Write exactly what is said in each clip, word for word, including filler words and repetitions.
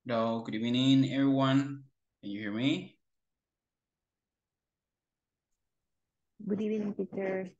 Hello, good evening, everyone. Can you hear me? Good evening, teachers.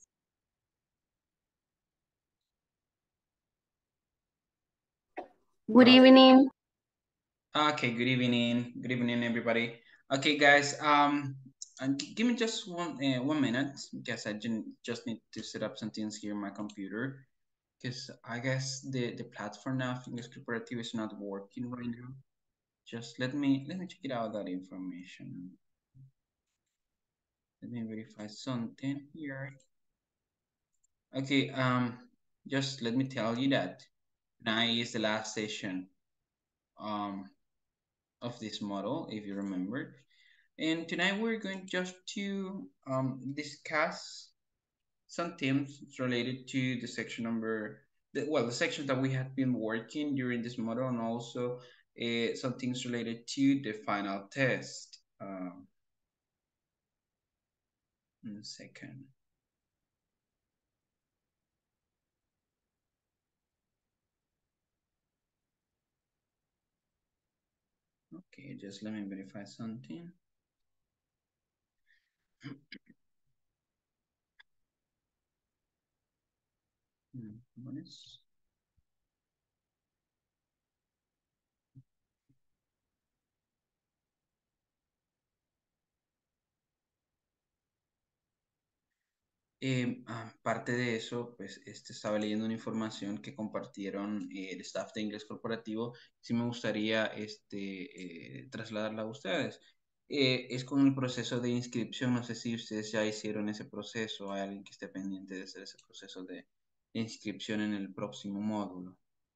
Good Uh, evening. okay, good evening. Good evening, everybody. Okay, guys. Um, and g- give me just one uh, one minute because I didn't just need to set up some things here on my computer because I guess the the platform now English Cooperative is not working right now. Just let me let me check it out that information. Let me verify something here. Okay. Um, just let me tell you that tonight is the last session. Um, of this model, if you remember. And tonight we're going just to um, discuss some themes related to the section number, the, well, the sections that we have been working during this model, and also uh, some things related to the final test. Um, in a second. Okay, just let me verify something. Hmm, what is? Eh, aparte de eso, pues este, estaba leyendo una información que compartieron eh, el staff de inglés corporativo. Sí me gustaría este, eh, trasladarla a ustedes. Eh, es con el proceso de inscripción. No sé si ustedes ya hicieron ese proceso. Hay alguien que esté pendiente de hacer ese proceso de inscripción en el próximo módulo.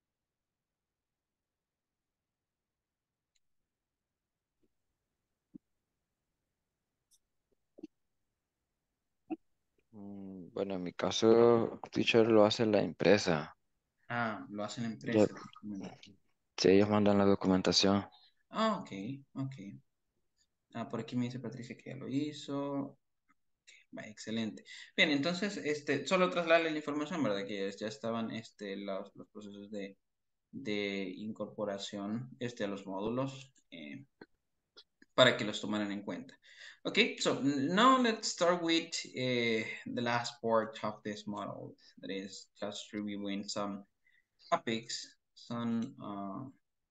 Mm, Bueno, en mi caso, teacher lo hace la empresa. Ah, lo hacen en Ya, empresa directamente. si ellos mandan la documentación. Ah, ok, ok. Ah, por aquí me dice Patricia que ya lo hizo. Va, excelente. Bien, entonces, este, solo trasladarle la información, ¿verdad? Que ya estaban este, los, los procesos de, de incorporación este, a los módulos eh, para que los tomaran en cuenta. Okay, so now let's start with uh, the last part of this model. That is just reviewing some topics, some uh,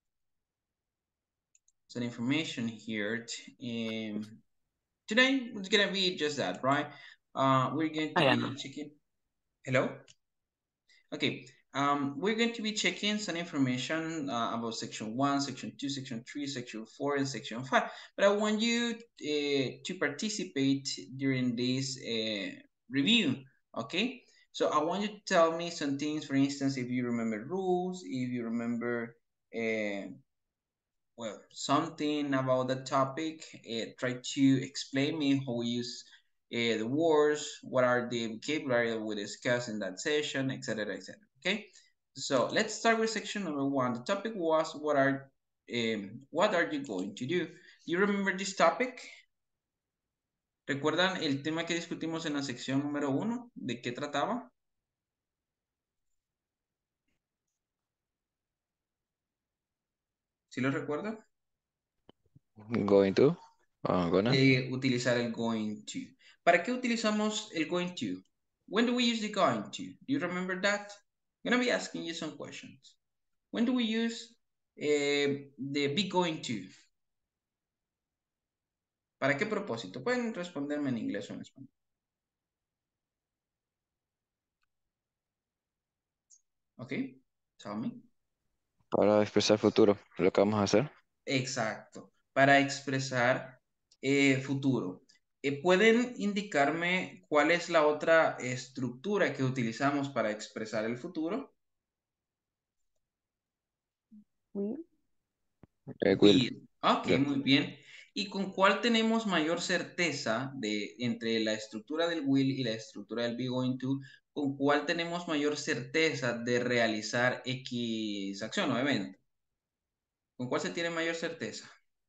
some information here. Um, today it's gonna be just that, right? Uh, we're going to be checking. Hello. Okay, um, we're going to be checking some information uh, about section one, section two, section three, section four, and section five. But I want you uh, to participate during this uh, review, okay? So I want you to tell me some things, for instance, if you remember rules, if you remember, uh, well, something about the topic, uh, try to explain me how we use uh, the words, what are the vocabulary that we discussed in that session, et cetera, et cetera. Okay, so let's start with section number one. The topic was what are um, what are you going to do? Do you remember this topic? ¿Recuerdan el tema que discutimos en la sección número uno? ¿De qué trataba? ¿Sí lo recuerdan? Going to. Oh, gonna. Eh, utilizar el going to. ¿Para qué utilizamos el going to? When do we use the going to? Do you remember that? I'm gonna be asking you some questions. When do we use eh, the be going to? ¿Para qué propósito? Pueden responderme en inglés o en español. Ok, tell me. Para expresar futuro, lo que vamos a hacer. Exacto, para expresar eh, futuro. Eh, ¿pueden indicarme cuál es la otra estructura que utilizamos para expresar el futuro? Will. Eh, will. Will. Ok, Ya. muy bien. ¿Y con cuál tenemos mayor certeza de entre la estructura del will y la estructura del be going to? ¿Con cuál tenemos mayor certeza de realizar X acción o evento? ¿Con cuál se tiene mayor certeza?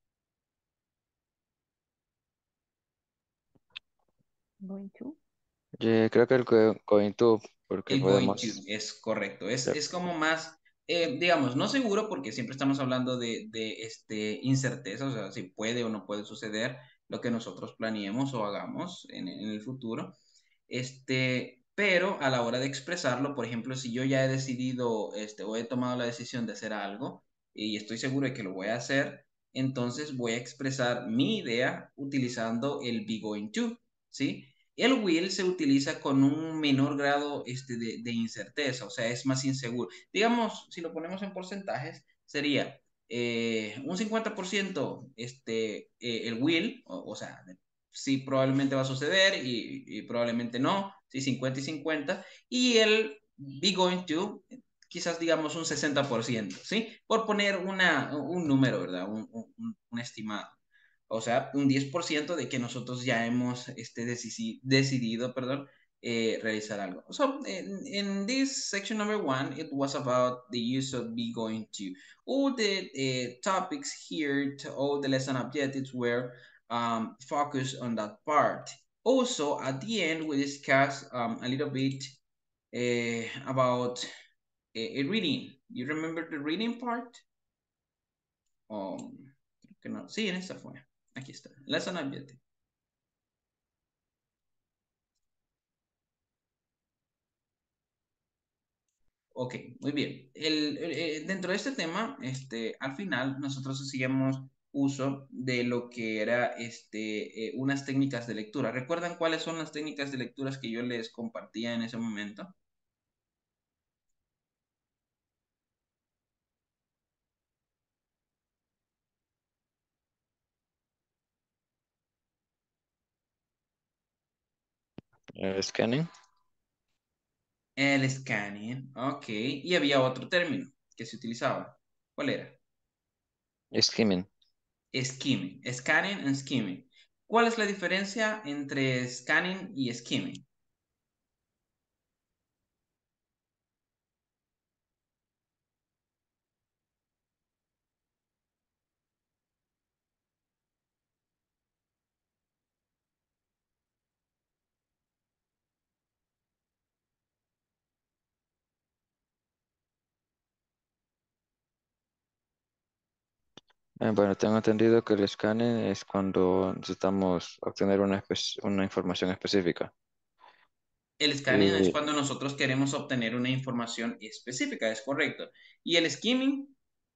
Going to. Yo creo que el go- going to, porque El going to podemos. es correcto. Es, Ya. es como más eh, digamos, no seguro porque siempre estamos hablando de, de este, incerteza, o sea, si puede o no puede suceder lo que nosotros planeemos o hagamos en, en el futuro. Este, pero a la hora de expresarlo, por ejemplo, si yo ya he decidido este, o he tomado la decisión de hacer algo y estoy seguro de que lo voy a hacer, entonces voy a expresar mi idea utilizando el be going to, ¿sí? El will se utiliza con un menor grado este, de, de incerteza, o sea, es más inseguro. Digamos, si lo ponemos en porcentajes, sería eh, un cincuenta por ciento este, eh, el will, o, o sea, sí probablemente va a suceder y, y probablemente no, sí, cincuenta y cincuenta, y el be going to, quizás digamos un sesenta por ciento, ¿sí? Por poner una, un número, ¿verdad? Un, un, un estimado. O sea, un diez por ciento de que nosotros ya hemos este, decisi decidido, perdón, eh, realizar algo. So, in, in this section number one, it was about the use of be going to. All the uh, topics here, to all the lesson objectives were um, focused on that part. Also, at the end, we discussed um, a little bit uh, about a, a reading. You remember the reading part? Um, creo que no. Sí, en esta fue. Aquí está. Lesson objective. Ok, muy bien. El, el, eh, dentro de este tema, este, al final nosotros hacíamos uso de lo que era este, eh, unas técnicas de lectura. ¿Recuerdan cuáles son las técnicas de lecturas que yo les compartía en ese momento? El scanning. El scanning, ok. Y había otro término que se utilizaba. ¿Cuál era? Skimming. Skimming. Scanning and skimming. ¿Cuál es la diferencia entre scanning y skimming? Eh, bueno, tengo entendido que el scanning es cuando necesitamos obtener una, espe- una información específica. El scanning es Y cuando nosotros queremos obtener una información específica, es correcto. ¿Y el skimming?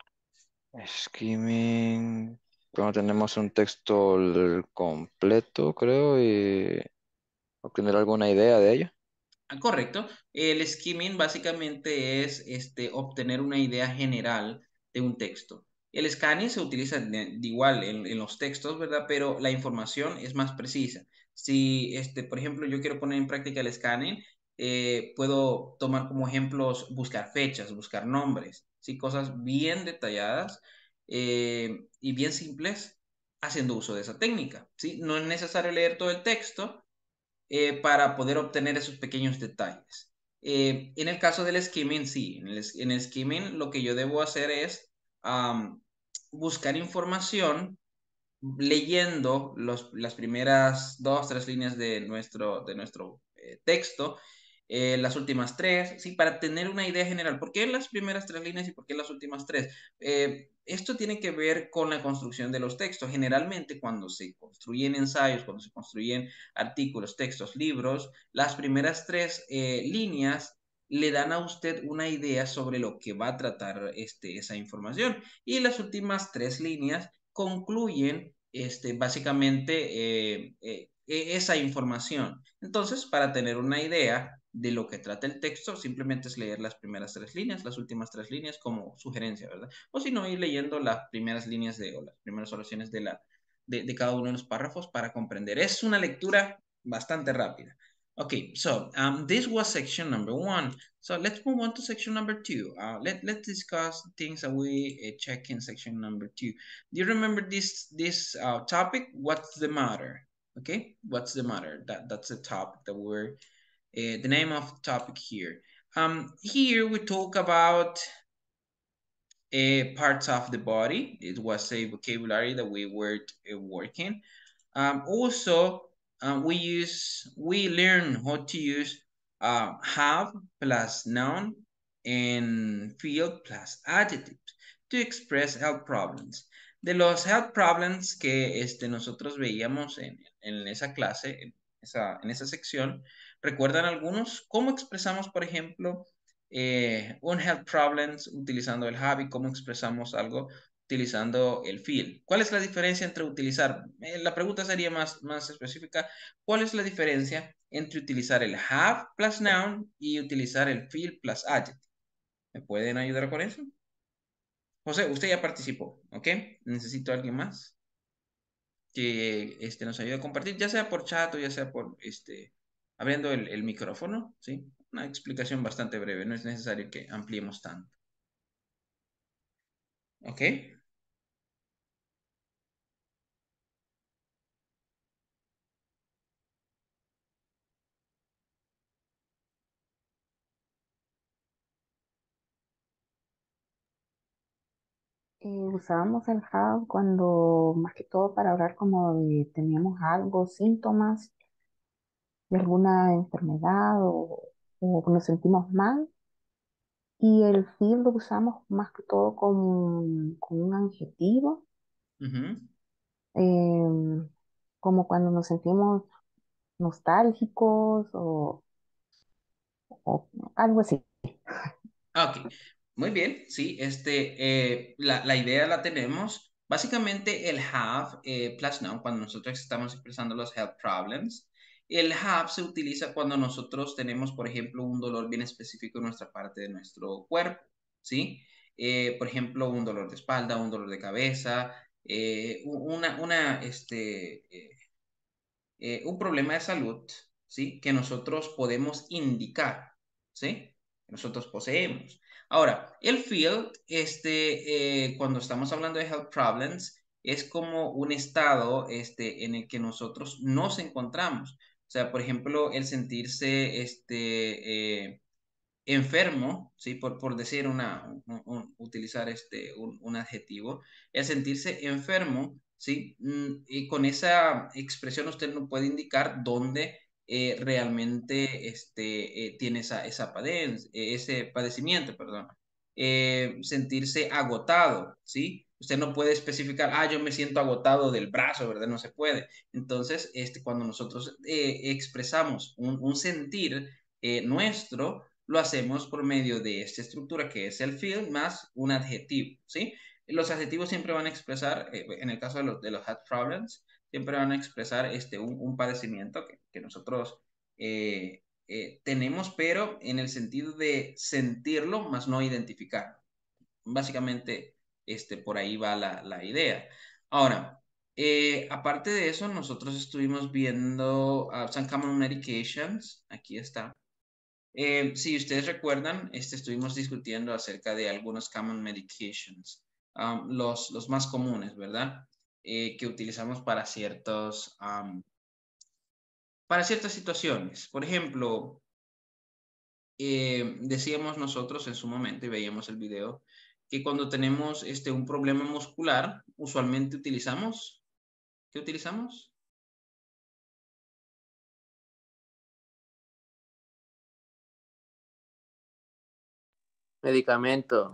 skimming, cuando tenemos un texto l- completo, creo, y obtener alguna idea de ello. Ah, correcto. El skimming básicamente es este, obtener una idea general de un texto. El scanning se utiliza de, de igual en, en los textos, ¿verdad? Pero la información es más precisa. Si, este, por ejemplo, yo quiero poner en práctica el scanning, eh, puedo tomar como ejemplos buscar fechas, buscar nombres, ¿sí? Cosas bien detalladas eh, y bien simples haciendo uso de esa técnica, ¿sí? No es necesario leer todo el texto eh, para poder obtener esos pequeños detalles. Eh, en el caso del skimming, sí, en el, en el skimming lo que yo debo hacer es um, buscar información leyendo los, las primeras dos, tres líneas de nuestro, de nuestro eh, texto, eh, las últimas tres, sí, para tener una idea general. ¿Por qué las primeras tres líneas y por qué las últimas tres? Eh, esto tiene que ver con la construcción de los textos. Generalmente cuando se construyen ensayos, cuando se construyen artículos, textos, libros, las primeras tres eh, líneas le dan a usted una idea sobre lo que va a tratar este, esa información. Y las últimas tres líneas concluyen este, básicamente eh, eh, esa información. Entonces, para tener una idea de lo que trata el texto, simplemente es leer las primeras tres líneas, las últimas tres líneas como sugerencia, ¿verdad? O si no, ir leyendo las primeras líneas de, o las primeras oraciones de, la, de, de cada uno de los párrafos para comprender. Es una lectura bastante rápida. Okay, so um, this was section number one. So let's move on to section number two. Uh, let, let's discuss things that we uh, check in section number two. Do you remember this this uh, topic? What's the matter? Okay, what's the matter? That that's the topic that we're uh, the name of the topic here. Um, here we talk about uh, parts of the body. It was a vocabulary that we were uh, working. Um, also, uh, we use we learn how to use uh, have plus noun and field plus adjectives to express health problems. De los health problems que este, nosotros veíamos en, en esa clase, en esa, en esa sección, ¿recuerdan algunos? ¿Cómo expresamos, por ejemplo, eh, un health problems utilizando el have y cómo expresamos algo utilizando el feel? ¿Cuál es la diferencia entre utilizar? Eh, la pregunta sería más, más específica. ¿Cuál es la diferencia entre utilizar el have plus noun y utilizar el feel plus adjective? ¿Me pueden ayudar con eso? José, usted ya participó, ¿ok? Necesito a alguien más que este, nos ayude a compartir, ya sea por chat o ya sea por este, abriendo el, el micrófono, ¿sí? Una explicación bastante breve, no es necesario que ampliemos tanto. ¿Ok? Eh, usábamos el have cuando, más que todo para hablar como de teníamos algo, síntomas de alguna enfermedad o, o nos sentimos mal. Y el feel lo usamos más que todo con, con un adjetivo, Uh-huh. em, como cuando nos sentimos nostálgicos o, o algo así. Ok, muy bien, sí, este, eh, la, la idea la tenemos. Básicamente el have eh, plus noun, cuando nosotros estamos expresando los health problems, el have se utiliza cuando nosotros tenemos, por ejemplo, un dolor bien específico en nuestra parte de nuestro cuerpo, ¿sí? Eh, por ejemplo, un dolor de espalda, un dolor de cabeza, eh, una, una, este, eh, eh, un problema de salud, ¿sí? Que nosotros podemos indicar, ¿sí? Que nosotros poseemos. Ahora, el field, este, eh, cuando estamos hablando de health problems, es como un estado este, en el que nosotros nos encontramos. O sea, por ejemplo, el sentirse este, eh, enfermo, ¿sí? Por, por decir una, un, un, utilizar este, un, un, adjetivo, el sentirse enfermo, ¿sí? Y con esa expresión usted no puede indicar dónde eh, realmente este, eh, tiene esa, esa padec ese padecimiento, perdón. Eh, sentirse agotado, ¿sí? Usted no puede especificar, ah, yo me siento agotado del brazo, ¿verdad? No se puede. Entonces, este, cuando nosotros eh, expresamos un, un sentir eh, nuestro, lo hacemos por medio de esta estructura que es el field más un adjetivo, ¿sí? Los adjetivos siempre van a expresar, eh, en el caso de los, de los health problems, siempre van a expresar este, un, un padecimiento que, que nosotros eh, eh, tenemos, pero en el sentido de sentirlo, más no identificarlo. Básicamente, este, por ahí va la, la idea. Ahora, eh, aparte de eso, nosotros estuvimos viendo uh, some common medications. Aquí está. Eh, si ustedes recuerdan, este, estuvimos discutiendo acerca de algunos common medications, um, los, los más comunes, ¿verdad? Eh, que utilizamos para ciertos, um, para ciertas situaciones. Por ejemplo, eh, decíamos nosotros en su momento y veíamos el video que cuando tenemos este, un problema muscular, usualmente utilizamos, ¿qué utilizamos? Medicamento.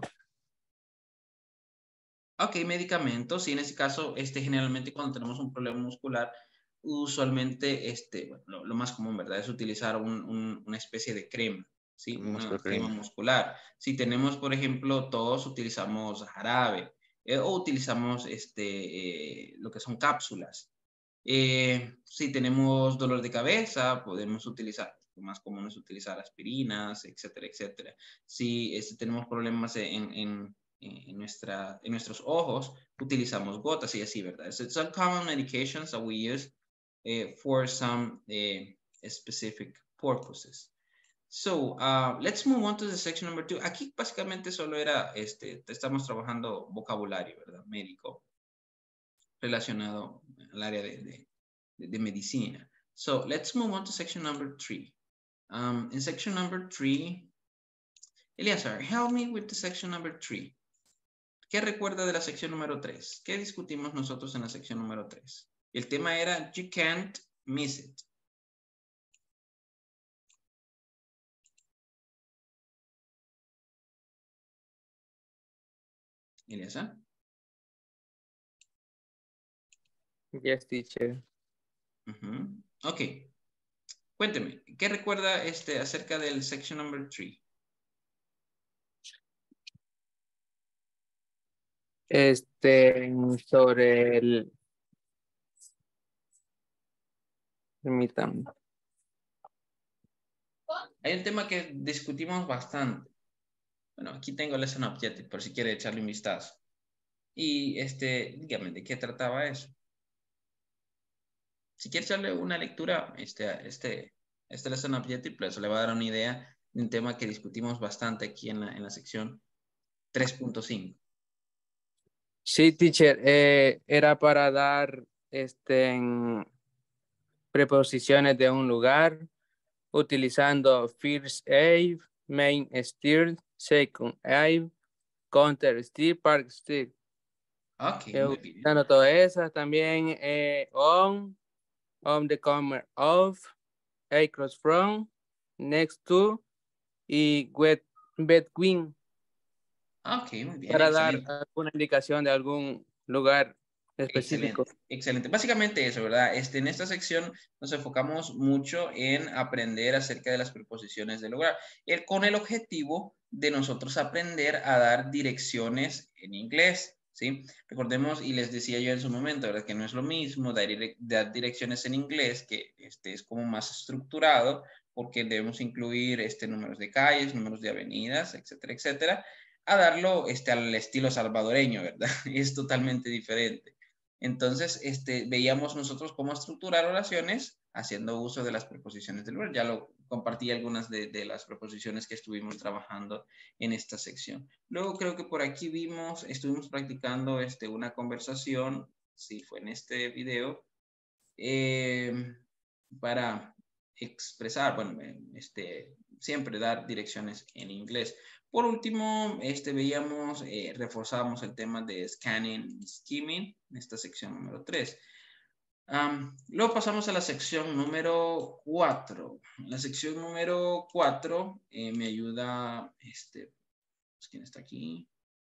Ok, medicamentos. Sí, en ese caso, este, generalmente cuando tenemos un problema muscular, usualmente, este, bueno, lo, lo más común, ¿verdad? Es utilizar un, un, una especie de crema, ¿sí? Una crema muscular. Si tenemos, por ejemplo, tos, utilizamos jarabe eh, o utilizamos este, eh, lo que son cápsulas. Eh, si tenemos dolor de cabeza, podemos utilizar, lo más común es utilizar aspirinas, etcétera, etcétera. Si este, tenemos problemas en, en en, nuestra, en nuestros ojos, utilizamos gotas y así, ¿verdad? So some common medications that we use uh, for some uh, specific purposes. So, uh, let's move on to the section number two. Aquí básicamente solo era, este, estamos trabajando vocabulario, ¿verdad? Médico, relacionado al área de, de, de medicina. So, let's move on to section number three. Um, in section number three, Eliazar, help me with the section number three. ¿Qué recuerda de la sección número tres? ¿Qué discutimos nosotros en la sección número tres? El tema era You Can't Miss It. Eliezer. Yes, teacher. Uh-huh. Ok. Cuénteme, ¿qué recuerda este acerca del section number three? Este, sobre el... Permítame. Hay un tema que discutimos bastante. Bueno, aquí tengo el lesson objective, por si quiere echarle un vistazo. Y, este, dígame, ¿de qué trataba eso? Si quiere echarle una lectura, este, este, este lesson objective, pues le va a dar una idea de un tema que discutimos bastante aquí en la, en la sección tres punto cinco. Sí, teacher, eh, era para dar este, en preposiciones de un lugar utilizando first aid, main steer, second aid, counter steer, park steer. Ok, Eh, muy bien. utilizando todas esas también eh, on, on the corner of, across from, next to y wet, between. Ok, muy bien, Para dar excelente. alguna indicación de algún lugar específico. Excelente, excelente. Básicamente eso, ¿verdad? Este, en esta sección nos enfocamos mucho en aprender acerca de las preposiciones del lugar, el, con el objetivo de nosotros aprender a dar direcciones en inglés, ¿sí? Recordemos, y les decía yo en su momento, ¿verdad? Que no es lo mismo dar, dar direcciones en inglés, que este, es como más estructurado, porque debemos incluir este, números de calles, números de avenidas, etcétera, etcétera, a darlo este, al estilo salvadoreño, ¿verdad? Es totalmente diferente. Entonces, este, veíamos nosotros cómo estructurar oraciones haciendo uso de las preposiciones del lugar. Ya lo compartí algunas de, de las preposiciones que estuvimos trabajando en esta sección. Luego creo que por aquí vimos, estuvimos practicando este, una conversación, sí, fue en este video, eh, para expresar, bueno, este, siempre dar direcciones en inglés. Por último, este, veíamos, eh, reforzábamos el tema de scanning y skimming en esta sección número tres. Um, luego pasamos a la sección número cuatro. La sección número cuatro eh, me ayuda, este, ¿quién está aquí?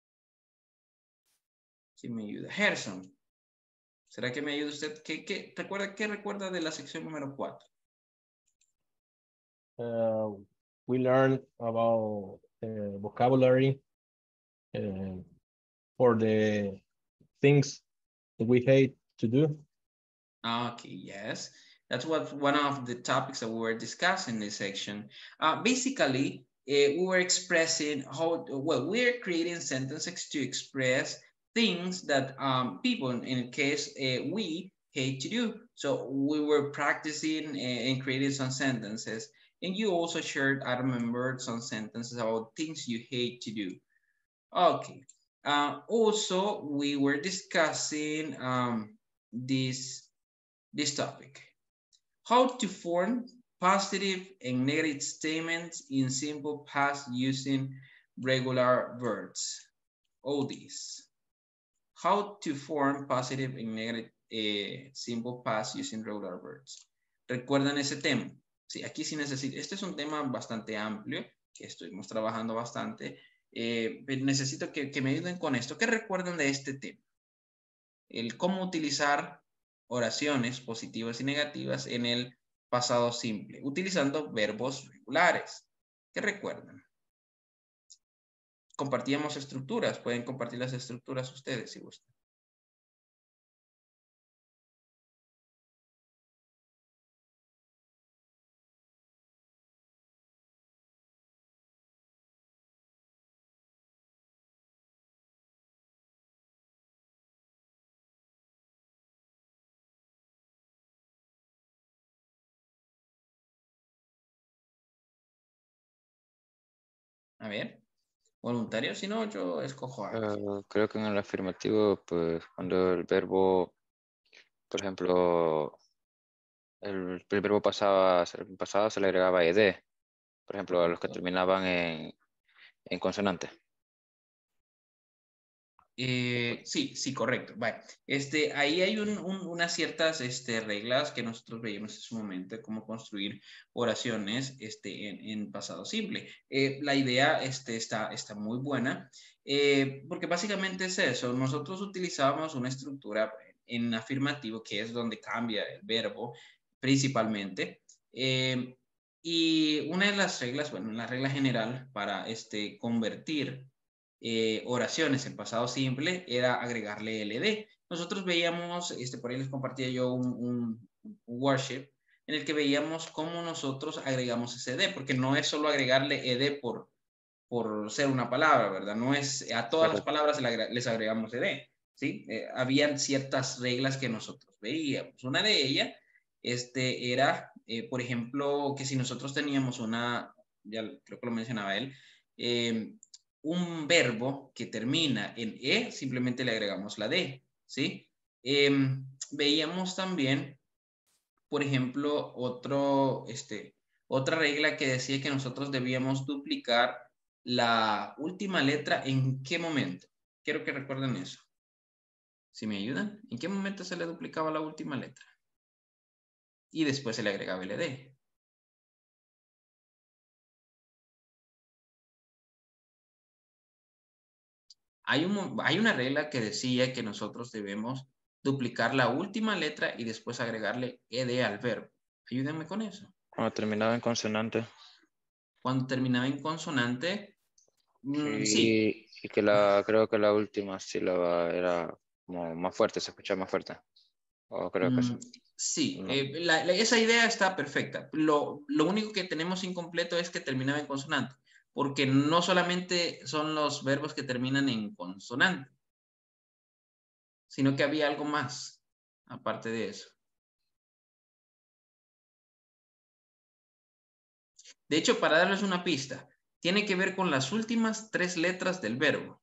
¿Quién me ayuda? Gerson. ¿Será que me ayuda usted? ¿Qué, qué, recuerda, ¿Qué recuerda de la sección número cuatro? Uh, we learned about uh, vocabulary uh, for the things that we hate to do. Okay, yes. That's what one of the topics that we were discussing in this section. Uh, basically, uh, we were expressing how, well, we're creating sentences to express things that um, people, in the case, uh, we hate to do. So we were practicing and creating some sentences. And you also shared, I remember, some sentences about things you hate to do. Okay. Uh, also, we were discussing um, this this topic. How to form positive and negative statements in simple past using regular verbs. All these. How to form positive and negative eh, simple past using regular verbs. ¿Recuerdan ese tema? Sí, aquí sí necesito. Este es un tema bastante amplio que estuvimos trabajando bastante. Eh, pero necesito que, que me ayuden con esto. ¿Qué recuerdan de este tema? El cómo utilizar oraciones positivas y negativas en el pasado simple, utilizando verbos regulares. ¿Qué recuerdan? Compartíamos estructuras. Pueden compartir las estructuras ustedes si gustan. A ver, voluntario, si no, yo escojo algo. Uh, creo que en el afirmativo, pues cuando el verbo, por ejemplo, el, el verbo pasaba, el pasado se le agregaba ed, por ejemplo, a los que terminaban en, en consonante. Eh, sí, sí, correcto. Vale. Este, ahí hay un, un, unas ciertas este, reglas que nosotros veíamos en su momento, cómo construir oraciones este, en, en pasado simple. Eh, la idea este, está, está muy buena, eh, porque básicamente es eso. Nosotros utilizábamos una estructura en afirmativo, que es donde cambia el verbo principalmente. Eh, y una de las reglas, bueno, la regla general para este, convertir Eh, oraciones en pasado simple era agregarle L D. Nosotros veíamos, este, por ahí les compartía yo un, un, un worksheet en el que veíamos cómo nosotros agregamos ese D, porque no es solo agregarle E D por, por ser una palabra, ¿verdad? No es a todas las palabras les agregamos E D, ¿sí? Eh, habían ciertas reglas que nosotros veíamos. Una de ellas este, era, eh, por ejemplo, que si nosotros teníamos una, ya creo que lo mencionaba él, eh, un verbo que termina en E, simplemente le agregamos la D, ¿sí? Eh, veíamos también, por ejemplo, otro, este, otra regla que decía que nosotros debíamos duplicar la última letra en qué momento. Quiero que recuerden eso. Si me ayudan, ¿en qué momento se le duplicaba la última letra? Y después se le agregaba el D. Hay, un, hay una regla que decía que nosotros debemos duplicar la última letra y después agregarle ed al verbo. Ayúdenme con eso. Cuando terminaba en consonante. Cuando terminaba en consonante, mmm, y, sí. Y que la, creo que la última sílaba era como más fuerte, se escuchaba más fuerte. O creo que sí. Mm, sí, No. eh, la, la, esa idea está perfecta. Lo, lo único que tenemos incompleto es que terminaba en consonante, porque no solamente son los verbos que terminan en consonante, sino que había algo más aparte de eso. De hecho, para darles una pista, tiene que ver con las últimas tres letras del verbo.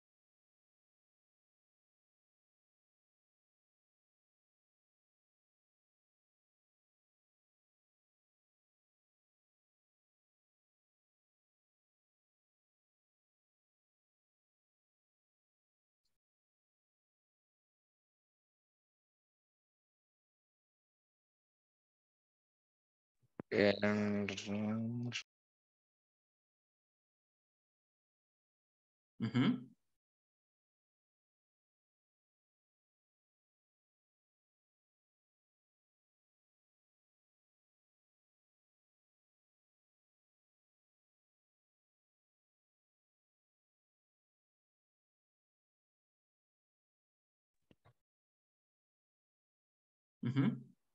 En... Uh-huh. Uh-huh.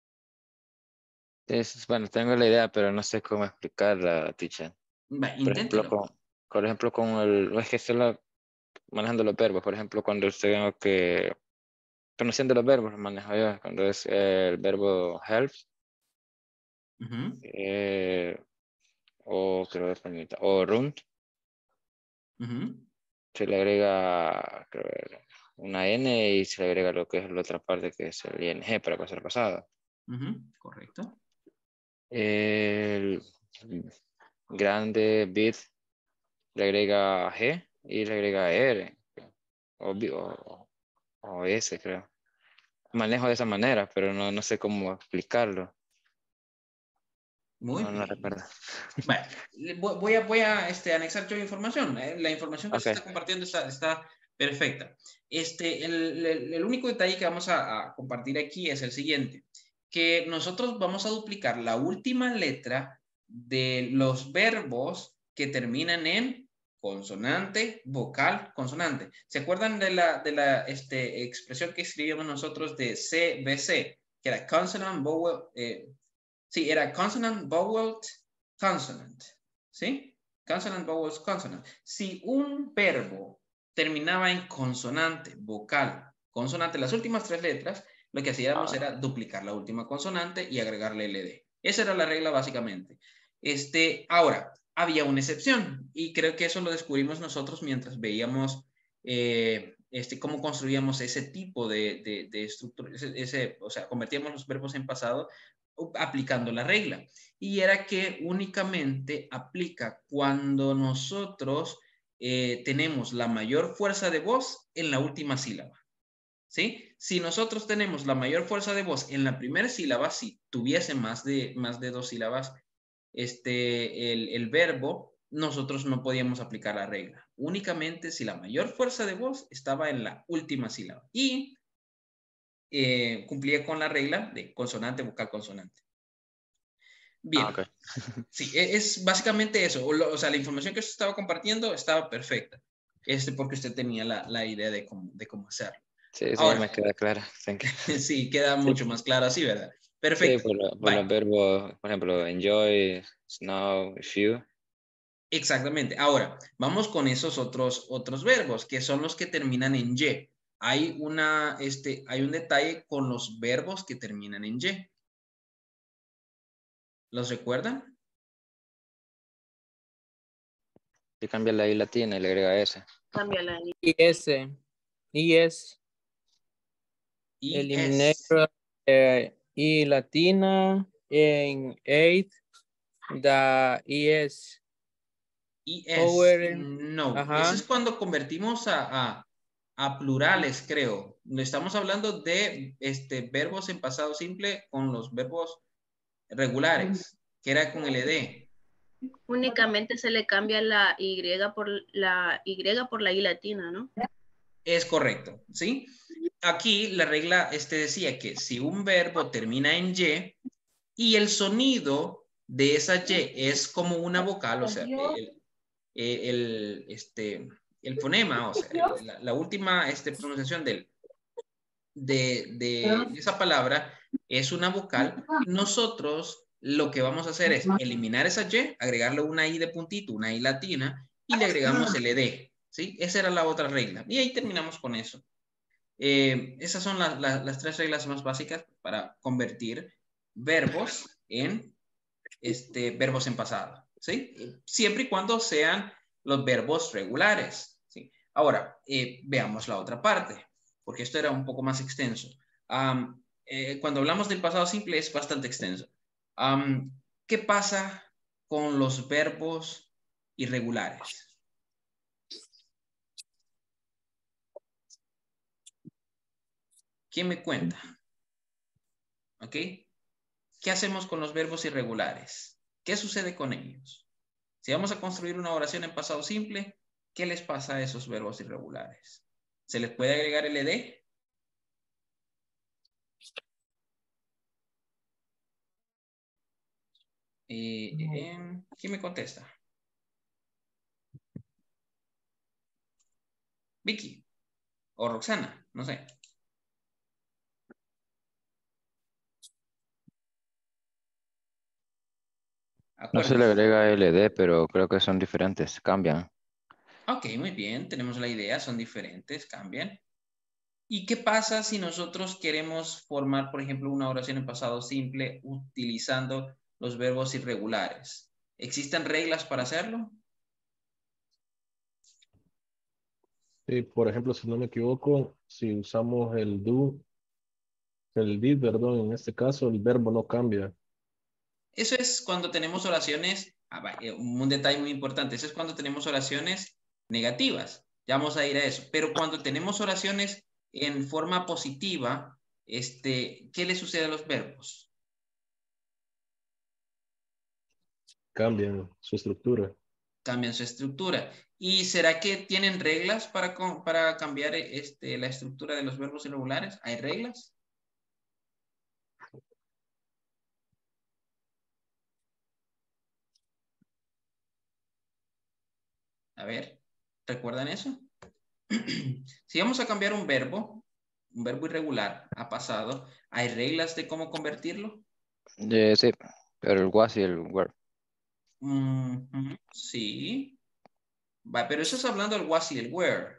Es, bueno, tengo la idea, pero no sé cómo explicarla, teacher. Va, por ejemplo, con, por ejemplo, con el, es que estoy la, manejando los verbos, por ejemplo, cuando tengo que, conociendo los verbos, lo manejo yo, cuando es el verbo help, uh-huh. eh, o creo que permita, o run, uh-huh. se le agrega creo, una N y se le agrega lo que es la otra parte que es el ing para pasar pasado. Uh-huh. Correcto. El grande bit le agrega G y le agrega R o, o, o S, creo. Manejo de esa manera, pero no, no sé cómo explicarlo. Muy no, bien. No recuerdo. Bueno, voy a, voy a este, anexar yo información. ¿eh? La información que Okay. se está compartiendo está, está perfecta. Este, el, el, el único detalle que vamos a, a compartir aquí es el siguiente, que nosotros vamos a duplicar la última letra de los verbos que terminan en consonante, vocal, consonante. ¿Se acuerdan de la, de la este, expresión que escribíamos nosotros de C B C? Que era consonant, vowel, eh, sí, era consonant, vowel, consonant, ¿sí? Consonant, vowels, consonant. Si un verbo terminaba en consonante, vocal, consonante, las últimas tres letras, lo que hacíamos ah. era duplicar la última consonante y agregarle el ed. Esa era la regla básicamente. Este, ahora, había una excepción y creo que eso lo descubrimos nosotros mientras veíamos eh, este, cómo construíamos ese tipo de, de, de estructura, ese, ese, o sea, convertíamos los verbos en pasado aplicando la regla. Y era que únicamente aplica cuando nosotros eh, tenemos la mayor fuerza de voz en la última sílaba. ¿Sí? Si nosotros tenemos la mayor fuerza de voz en la primera sílaba, si tuviese más de, más de dos sílabas, este, el, el verbo, nosotros no podíamos aplicar la regla. Únicamente si la mayor fuerza de voz estaba en la última sílaba. Y eh, cumplía con la regla de consonante, vocal, consonante. Bien. Ah, okay. Sí, es básicamente eso. O, lo, o sea, la información que usted estaba compartiendo estaba perfecta. Este, porque usted tenía la, la idea de cómo, de cómo hacerlo. Sí, sí, Ahora, me queda claro. Thank you. sí, queda mucho Sí. más claro así, ¿verdad? Sí, Perfecto. por, lo, por los verbos, por ejemplo, enjoy, snow, few. Exactamente. Ahora, vamos con esos otros, otros verbos, que son los que terminan en Y. Hay, una, este, hay un detalle con los verbos que terminan en Y. ¿Los recuerdan? Si cambia la I latina y le agrega S. Cambia la I. Y S. Y S. Y Eliminator eh, I latina en eight. The I S. Y es. Over, No, ajá. eso es cuando convertimos a, a, a plurales, creo. Estamos hablando de este, verbos en pasado simple con los verbos regulares, que era con el ed. Únicamente se le cambia la Y por la Y por la I latina, ¿no? Es correcto, ¿sí? Aquí la regla este, decía que si un verbo termina en Y y el sonido de esa Y es como una vocal, o sea, el, el, este, el fonema, o sea, la, la última este, pronunciación del, de, de esa palabra es una vocal, nosotros lo que vamos a hacer es eliminar esa Y, agregarle una I de puntito, una I latina, y le agregamos el ed, ¿sí? Esa era la otra regla. Y ahí terminamos con eso. Eh, esas son la, la, las tres reglas más básicas para convertir verbos en este, verbos en pasado, ¿sí? Siempre y cuando sean los verbos regulares, ¿sí? Ahora, eh, veamos la otra parte, porque esto era un poco más extenso. Um, eh, cuando hablamos del pasado simple es bastante extenso. Um, ¿Qué pasa con los verbos irregulares? ¿Quién me cuenta? ¿Ok? ¿Qué hacemos con los verbos irregulares? ¿Qué sucede con ellos? Si vamos a construir una oración en pasado simple, ¿qué les pasa a esos verbos irregulares? ¿Se les puede agregar el ed? Eh, eh, ¿Quién me contesta? Vicky o Roxana, no sé. No se le agrega L D, pero creo que son diferentes, cambian. Ok, muy bien, tenemos la idea, son diferentes, cambian. ¿Y qué pasa si nosotros queremos formar, por ejemplo, una oración en pasado simple utilizando los verbos irregulares? ¿Existen reglas para hacerlo? Sí, por ejemplo, si no me equivoco, si usamos el do, el did, perdón, en este caso el verbo no cambia. Eso es cuando tenemos oraciones, un detalle muy importante, eso es cuando tenemos oraciones negativas. Ya vamos a ir a eso. Pero cuando tenemos oraciones en forma positiva, este, ¿qué le sucede a los verbos? Cambian su estructura. Cambian su estructura. ¿Y será que tienen reglas para, para cambiar este, la estructura de los verbos irregulares? ¿Hay reglas? A ver, ¿recuerdan eso? Si vamos a cambiar un verbo, un verbo irregular a pasado, ¿hay reglas de cómo convertirlo? Yeah, sí, pero el was y el were. Mm-hmm, sí. Va, pero eso es hablando del was y del were.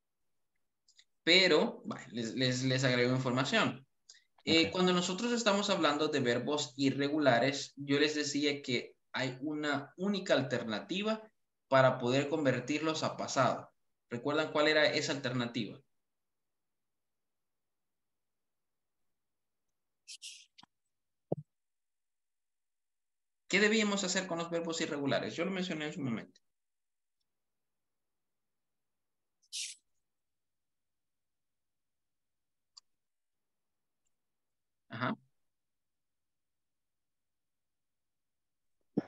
Pero, va, les, les, les agrego información. Eh, Okay. Cuando nosotros estamos hablando de verbos irregulares, yo les decía que hay una única alternativa para poder convertirlos a pasado. ¿Recuerdan cuál era esa alternativa? ¿Qué debíamos hacer con los verbos irregulares? Yo lo mencioné en su momento.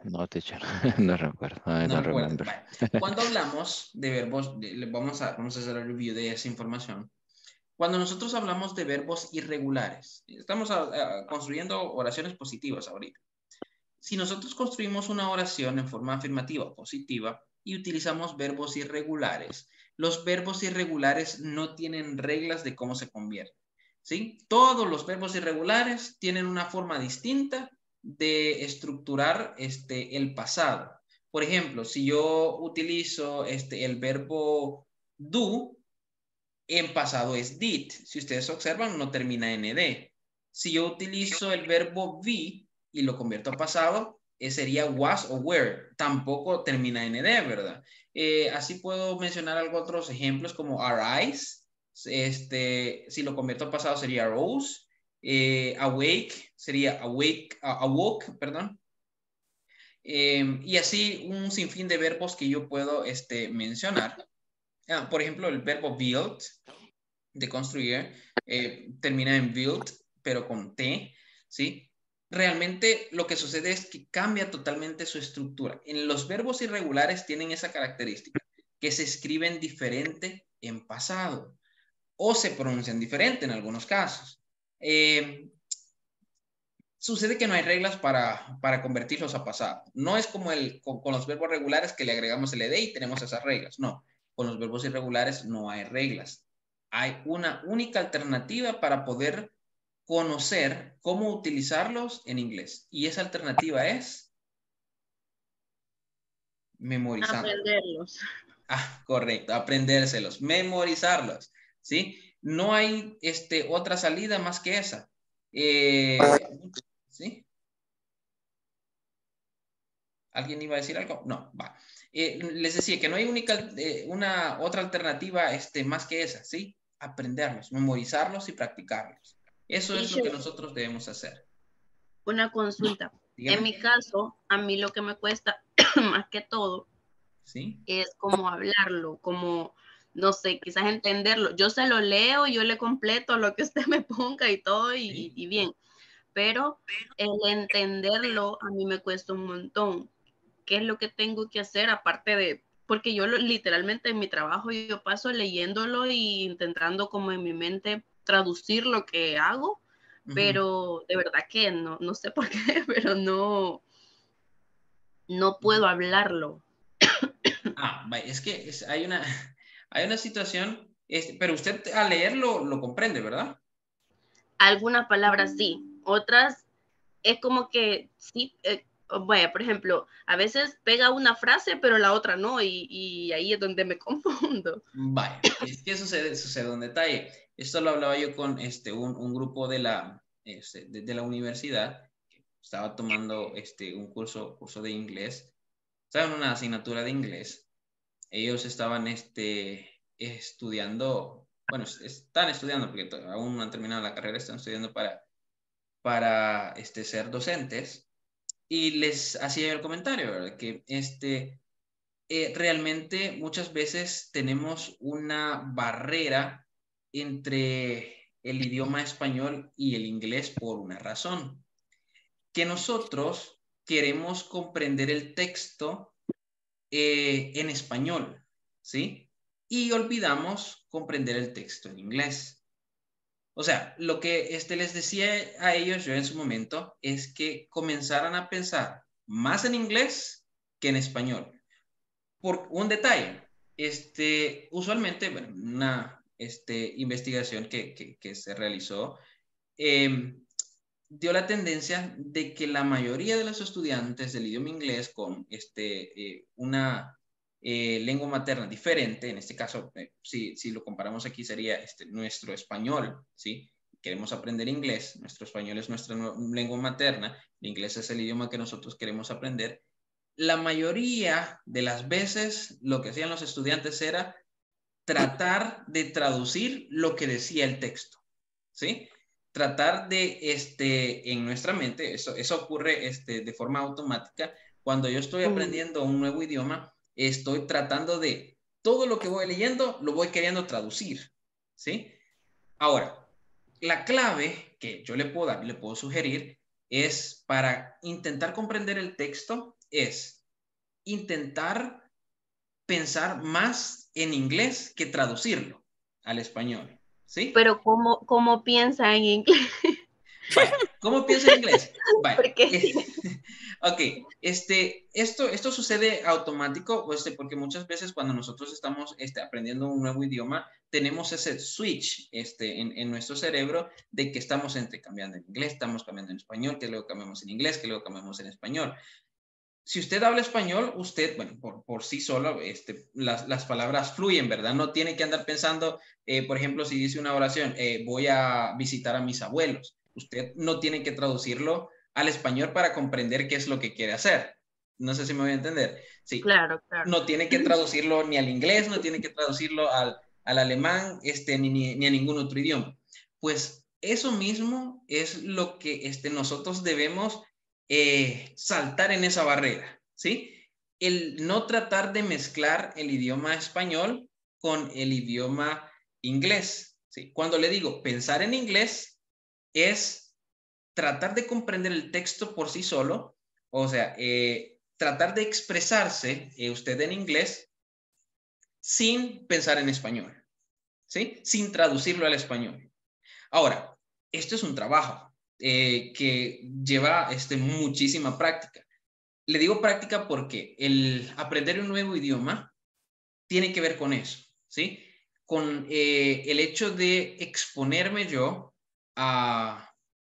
No, teacher, no recuerdo. I No don't recuerdo. remember. Vale. Cuando hablamos de verbos, de- vamos, a, vamos a hacer el review de esa información. Cuando nosotros hablamos de verbos irregulares, estamos a, a, construyendo oraciones positivas ahorita. Si nosotros construimos una oración en forma afirmativa o positiva y utilizamos verbos irregulares, los verbos irregulares no tienen reglas de cómo se convierten, ¿sí? Todos los verbos irregulares tienen una forma distinta de estructurar este, el pasado. Por ejemplo, si yo utilizo este, el verbo do, en pasado es did. Si ustedes observan, no termina en ed. Si yo utilizo el verbo be y lo convierto a pasado, eh, sería was o were. Tampoco termina en ed, ¿verdad? Eh, así puedo mencionar algo, otros ejemplos como arise. Este, si lo convierto a pasado sería rose. Eh, awake sería awake, uh, awoke, perdón. Eh, y así un sinfín de verbos que yo puedo este, mencionar. Ah, por ejemplo, el verbo build, de construir, eh, termina en build, pero con T, ¿sí? Realmente lo que sucede es que cambia totalmente su estructura. En los verbos irregulares tienen esa característica, que se escriben diferente en pasado o se pronuncian diferente en algunos casos. Eh, sucede que no hay reglas para, para convertirlos a pasado. No es como el, con, con los verbos regulares que le agregamos el ed y tenemos esas reglas. No, con los verbos irregulares no hay reglas. Hay una única alternativa para poder conocer cómo utilizarlos en inglés. Y esa alternativa es memorizando. Aprenderlos. Ah, correcto, aprendérselos, memorizarlos, ¿sí? No hay este, otra salida más que esa. Eh, ¿sí? ¿Alguien iba a decir algo? No, va. Eh, les decía que no hay única, eh, una otra alternativa este, más que esa, ¿sí? Aprenderlos, memorizarlos y practicarlos. Eso es lo que nosotros debemos hacer. Una consulta. Dígame. En mi caso, a mí lo que me cuesta más que todo, ¿sí? Es como hablarlo, como, no sé, quizás entenderlo. Yo se lo leo, yo le completo lo que usted me ponga y todo y, ¿sí? y, y bien, pero el entenderlo a mí me cuesta un montón. ¿Qué es lo que tengo que hacer aparte de, porque yo lo, literalmente en mi trabajo yo paso leyéndolo e intentando como en mi mente traducir lo que hago, uh-huh. Pero de verdad que no, no sé por qué, pero no, no puedo hablarlo. Ah, es que es, hay, una, hay una situación, es, pero usted al leerlo lo comprende, ¿verdad? Algunas palabras sí, otras es como que sí, eh, vaya, por ejemplo, a veces pega una frase, pero la otra no, y, y ahí es donde me confundo. Vaya, es que sucede, sucede un detalle. Esto lo hablaba yo con este, un, un grupo de la, este, de, de la universidad, que estaba tomando este, un curso, curso de inglés, estaban en una asignatura de inglés. Ellos estaban este, estudiando, bueno, están estudiando, porque aún no han terminado la carrera, están estudiando para, para este, ser docentes. Y les hacía el comentario, ¿verdad? Que este, eh, realmente muchas veces tenemos una barrera entre el idioma español y el inglés por una razón. Que nosotros queremos comprender el texto eh, en español, ¿sí? Y olvidamos comprender el texto en inglés. O sea, lo que este les decía a ellos yo en su momento es que comenzaran a pensar más en inglés que en español. Por un detalle, este, usualmente, bueno, una este, investigación que, que, que se realizó eh, dio la tendencia de que la mayoría de los estudiantes del idioma inglés con este, eh, una eh, lengua materna diferente, en este caso, eh, si, si lo comparamos aquí sería este, nuestro español, ¿sí? Queremos aprender inglés, nuestro español es nuestra lengua materna, el inglés es el idioma que nosotros queremos aprender. La mayoría de las veces lo que hacían los estudiantes era tratar de traducir lo que decía el texto, ¿sí? Tratar de, este, en nuestra mente, eso, eso ocurre este, de forma automática. Cuando yo estoy aprendiendo un nuevo idioma, estoy tratando de, todo lo que voy leyendo, lo voy queriendo traducir, ¿sí? Ahora, la clave que yo le puedo dar, le puedo sugerir, es para intentar comprender el texto, es intentar pensar más en inglés que traducirlo al español, ¿sí? Pero ¿cómo, cómo piensa en inglés? Vaya, ¿cómo piensa en inglés? Vaya, Porque eh, ok, este, esto, esto sucede automático, este, porque muchas veces cuando nosotros estamos este, aprendiendo un nuevo idioma, tenemos ese switch este, en, en nuestro cerebro de que estamos entre cambiando en inglés, estamos cambiando en español, que luego cambiamos en inglés, que luego cambiamos en español. Si usted habla español, usted, bueno, por, por sí solo, este, las, las palabras fluyen, ¿verdad? No tiene que andar pensando, eh, por ejemplo, si dice una oración, eh, voy a visitar a mis abuelos. Usted no tiene que traducirlo al español para comprender qué es lo que quiere hacer. No sé si me voy a entender. Sí. Claro, claro. No tiene que traducirlo ni al inglés, no tiene que traducirlo al, al alemán, este, ni, ni, ni a ningún otro idioma. Pues eso mismo es lo que este, nosotros debemos eh, saltar en esa barrera, ¿sí? El no tratar de mezclar el idioma español con el idioma inglés, ¿sí? Cuando le digo pensar en inglés, es tratar de comprender el texto por sí solo, o sea, eh, tratar de expresarse eh, usted en inglés sin pensar en español, ¿sí? Sin traducirlo al español. Ahora, esto es un trabajo eh, que lleva este, muchísima práctica. Le digo práctica porque el aprender un nuevo idioma tiene que ver con eso, ¿sí? Con eh, el hecho de exponerme yo a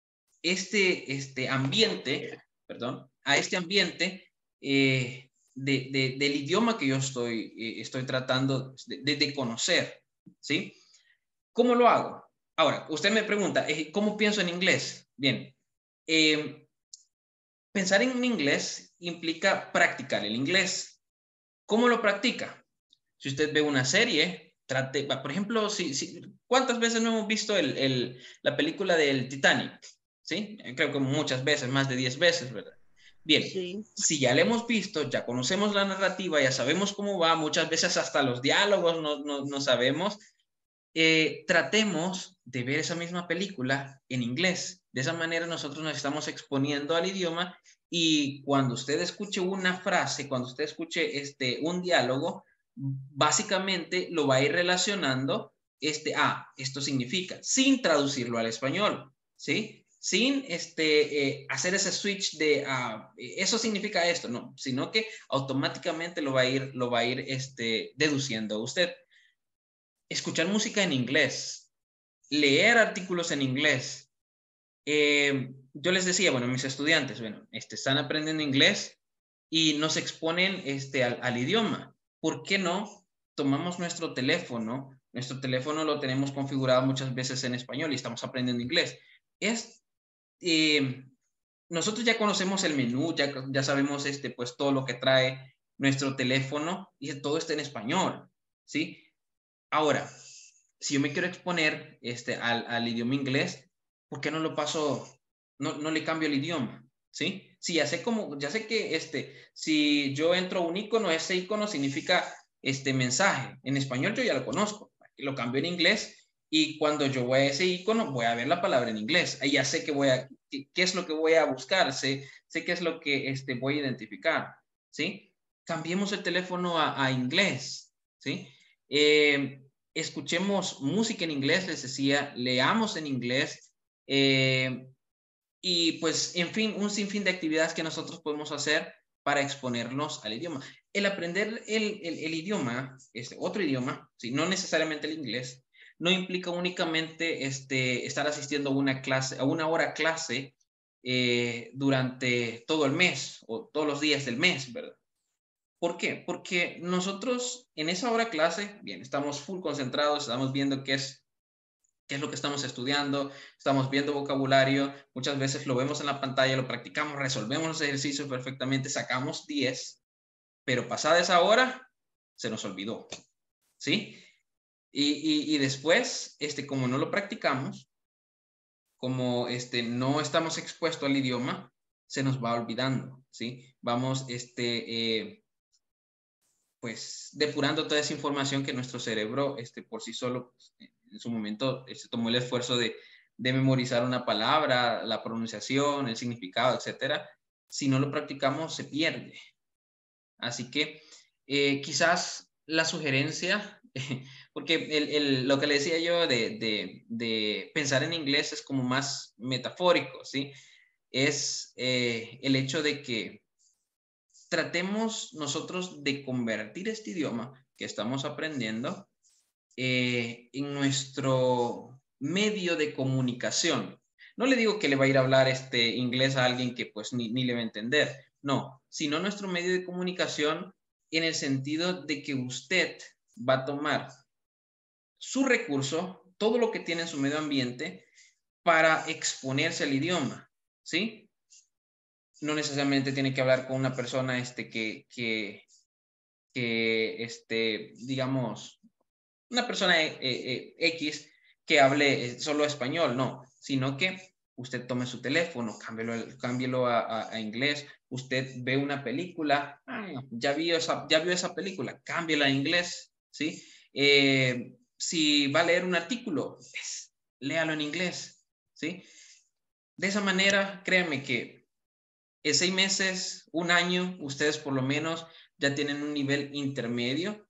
este, este ambiente, perdón, a este ambiente eh, de, de, del idioma que yo estoy, eh, estoy tratando de, de, conocer, ¿sí? ¿Cómo lo hago? Ahora, usted me pregunta, ¿cómo pienso en inglés? Bien, eh, pensar en inglés implica practicar el inglés. ¿Cómo lo practica? Si usted ve una serie, trate, por ejemplo, si, si, ¿cuántas veces no hemos visto el, el, la película del Titanic? ¿Sí? Creo que muchas veces, más de diez veces, ¿verdad? Bien, sí. Si ya la hemos visto, ya conocemos la narrativa, ya sabemos cómo va, muchas veces hasta los diálogos no, no, no sabemos, eh, tratemos de ver esa misma película en inglés. De esa manera nosotros nos estamos exponiendo al idioma y cuando usted escuche una frase, cuando usted escuche este, un diálogo, básicamente lo va a ir relacionando, este, ah, esto significa, sin traducirlo al español, ¿sí? Sin este, eh, hacer ese switch de, ah, eso significa esto, no, sino que automáticamente lo va a ir, lo va a ir este, deduciendo usted. Escuchar música en inglés, leer artículos en inglés. Eh, yo les decía, bueno, mis estudiantes, bueno, este, están aprendiendo inglés y nos exponen este, al, al idioma. ¿Por qué no tomamos nuestro teléfono? Nuestro teléfono lo tenemos configurado muchas veces en español y estamos aprendiendo inglés. Es, eh, nosotros ya conocemos el menú, ya, ya sabemos este, pues, todo lo que trae nuestro teléfono y todo está en español, ¿sí? Ahora, si yo me quiero exponer este, al, al idioma inglés, ¿por qué no lo paso, no, no le cambio el idioma? ¿Sí? Sí, ya sé cómo, ya sé que este, si yo entro a un icono, ese icono significa este mensaje. En español yo ya lo conozco, lo cambio en inglés y cuando yo voy a ese icono voy a ver la palabra en inglés. Ahí ya sé que voy a, qué, qué es lo que voy a buscar, sé, sé qué es lo que este, voy a identificar, ¿sí? Cambiemos el teléfono a, a inglés, ¿sí? Eh, escuchemos música en inglés, les decía, leamos en inglés eh, y pues, en fin, un sinfín de actividades que nosotros podemos hacer para exponernos al idioma. El aprender el, el, el idioma, este, otro idioma, ¿sí? No necesariamente el inglés, no implica únicamente este, estar asistiendo a una clase, a una hora clase eh, durante todo el mes o todos los días del mes, ¿verdad? ¿Por qué? Porque nosotros en esa hora clase, bien, estamos full concentrados, estamos viendo qué es, qué es lo que estamos estudiando, estamos viendo vocabulario, muchas veces lo vemos en la pantalla, lo practicamos, resolvemos los ejercicios perfectamente, sacamos diez, pero pasada esa hora, se nos olvidó, ¿sí? Y, y, y después, este, como no lo practicamos, como este, no estamos expuestos al idioma, se nos va olvidando, ¿sí? Vamos, este... Eh, pues depurando toda esa información que nuestro cerebro este, por sí solo pues, en su momento este, tomó el esfuerzo de, de memorizar una palabra, la pronunciación, el significado, etcétera, si no lo practicamos se pierde. Así que eh, quizás la sugerencia, porque el, el, lo que le decía yo de, de, de pensar en inglés es como más metafórico, ¿sí? Es eh, el hecho de que tratemos nosotros de convertir este idioma que estamos aprendiendo eh, en nuestro medio de comunicación. No le digo que le va a ir a hablar este inglés a alguien que pues ni, ni le va a entender, no, sino nuestro medio de comunicación en el sentido de que usted va a tomar su recurso, todo lo que tiene en su medio ambiente, para exponerse al idioma, ¿sí? No necesariamente tiene que hablar con una persona este, que, que, que este, digamos, una persona eh, eh, X que hable solo español, no, sino que usted tome su teléfono, cámbielo, cámbielo a, a, a inglés, usted ve una película, ah, ya, vio esa, ya vio esa película, cámbiela a inglés, ¿sí? Eh, si va a leer un artículo, pues, léalo en inglés, ¿sí? De esa manera, créanme que en seis meses, un año, ustedes por lo menos ya tienen un nivel intermedio,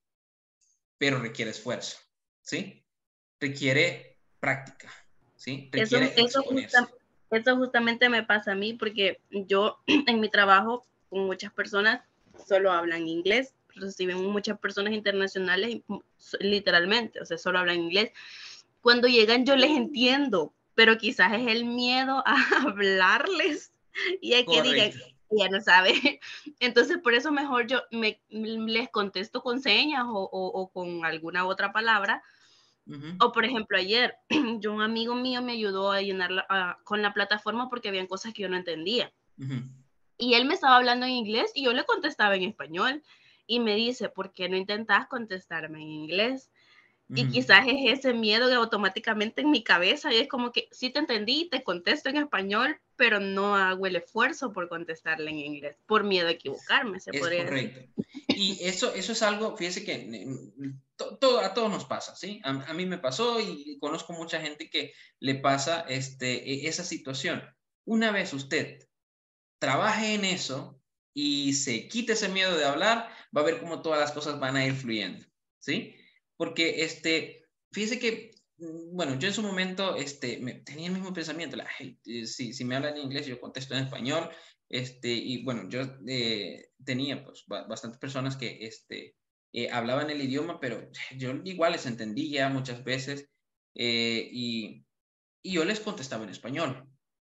pero requiere esfuerzo, ¿sí? Requiere práctica, ¿sí? Requiere eso, eso, justa, eso justamente me pasa a mí porque yo en mi trabajo con muchas personas solo hablan inglés, reciben muchas personas internacionales literalmente, o sea, solo hablan inglés. Cuando llegan yo les entiendo, pero quizás es el miedo a hablarles y a que digan, ella no sabe. Entonces, por eso mejor yo me, les contesto con señas o, o, o con alguna otra palabra. Uh-huh. O, por ejemplo, ayer, yo un amigo mío me ayudó a llenar la, a, con la plataforma porque habían cosas que yo no entendía. Uh-huh. Y él me estaba hablando en inglés y yo le contestaba en español. Y me dice, ¿por qué no intentas contestarme en inglés? Y uh-huh. quizás es ese miedo que automáticamente en mi cabeza y es como que sí te entendí, te contesto en español, pero no hago el esfuerzo por contestarle en inglés, por miedo a equivocarme, se es podría correcto. decir. Y eso, eso es algo, fíjese que to, to, a todos nos pasa, ¿sí? A, a mí me pasó y conozco mucha gente que le pasa este, esa situación. Una vez usted trabaje en eso y se quite ese miedo de hablar, va a ver cómo todas las cosas van a ir fluyendo, ¿sí? Porque, este, fíjese que, bueno, yo en su momento este, me, tenía el mismo pensamiento, la, hey, si, si me hablan en inglés, yo contesto en español, este, y bueno, yo eh, tenía pues bastantes personas que este, eh, hablaban el idioma, pero yo igual les entendía muchas veces eh, y, y yo les contestaba en español.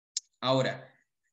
Ahora,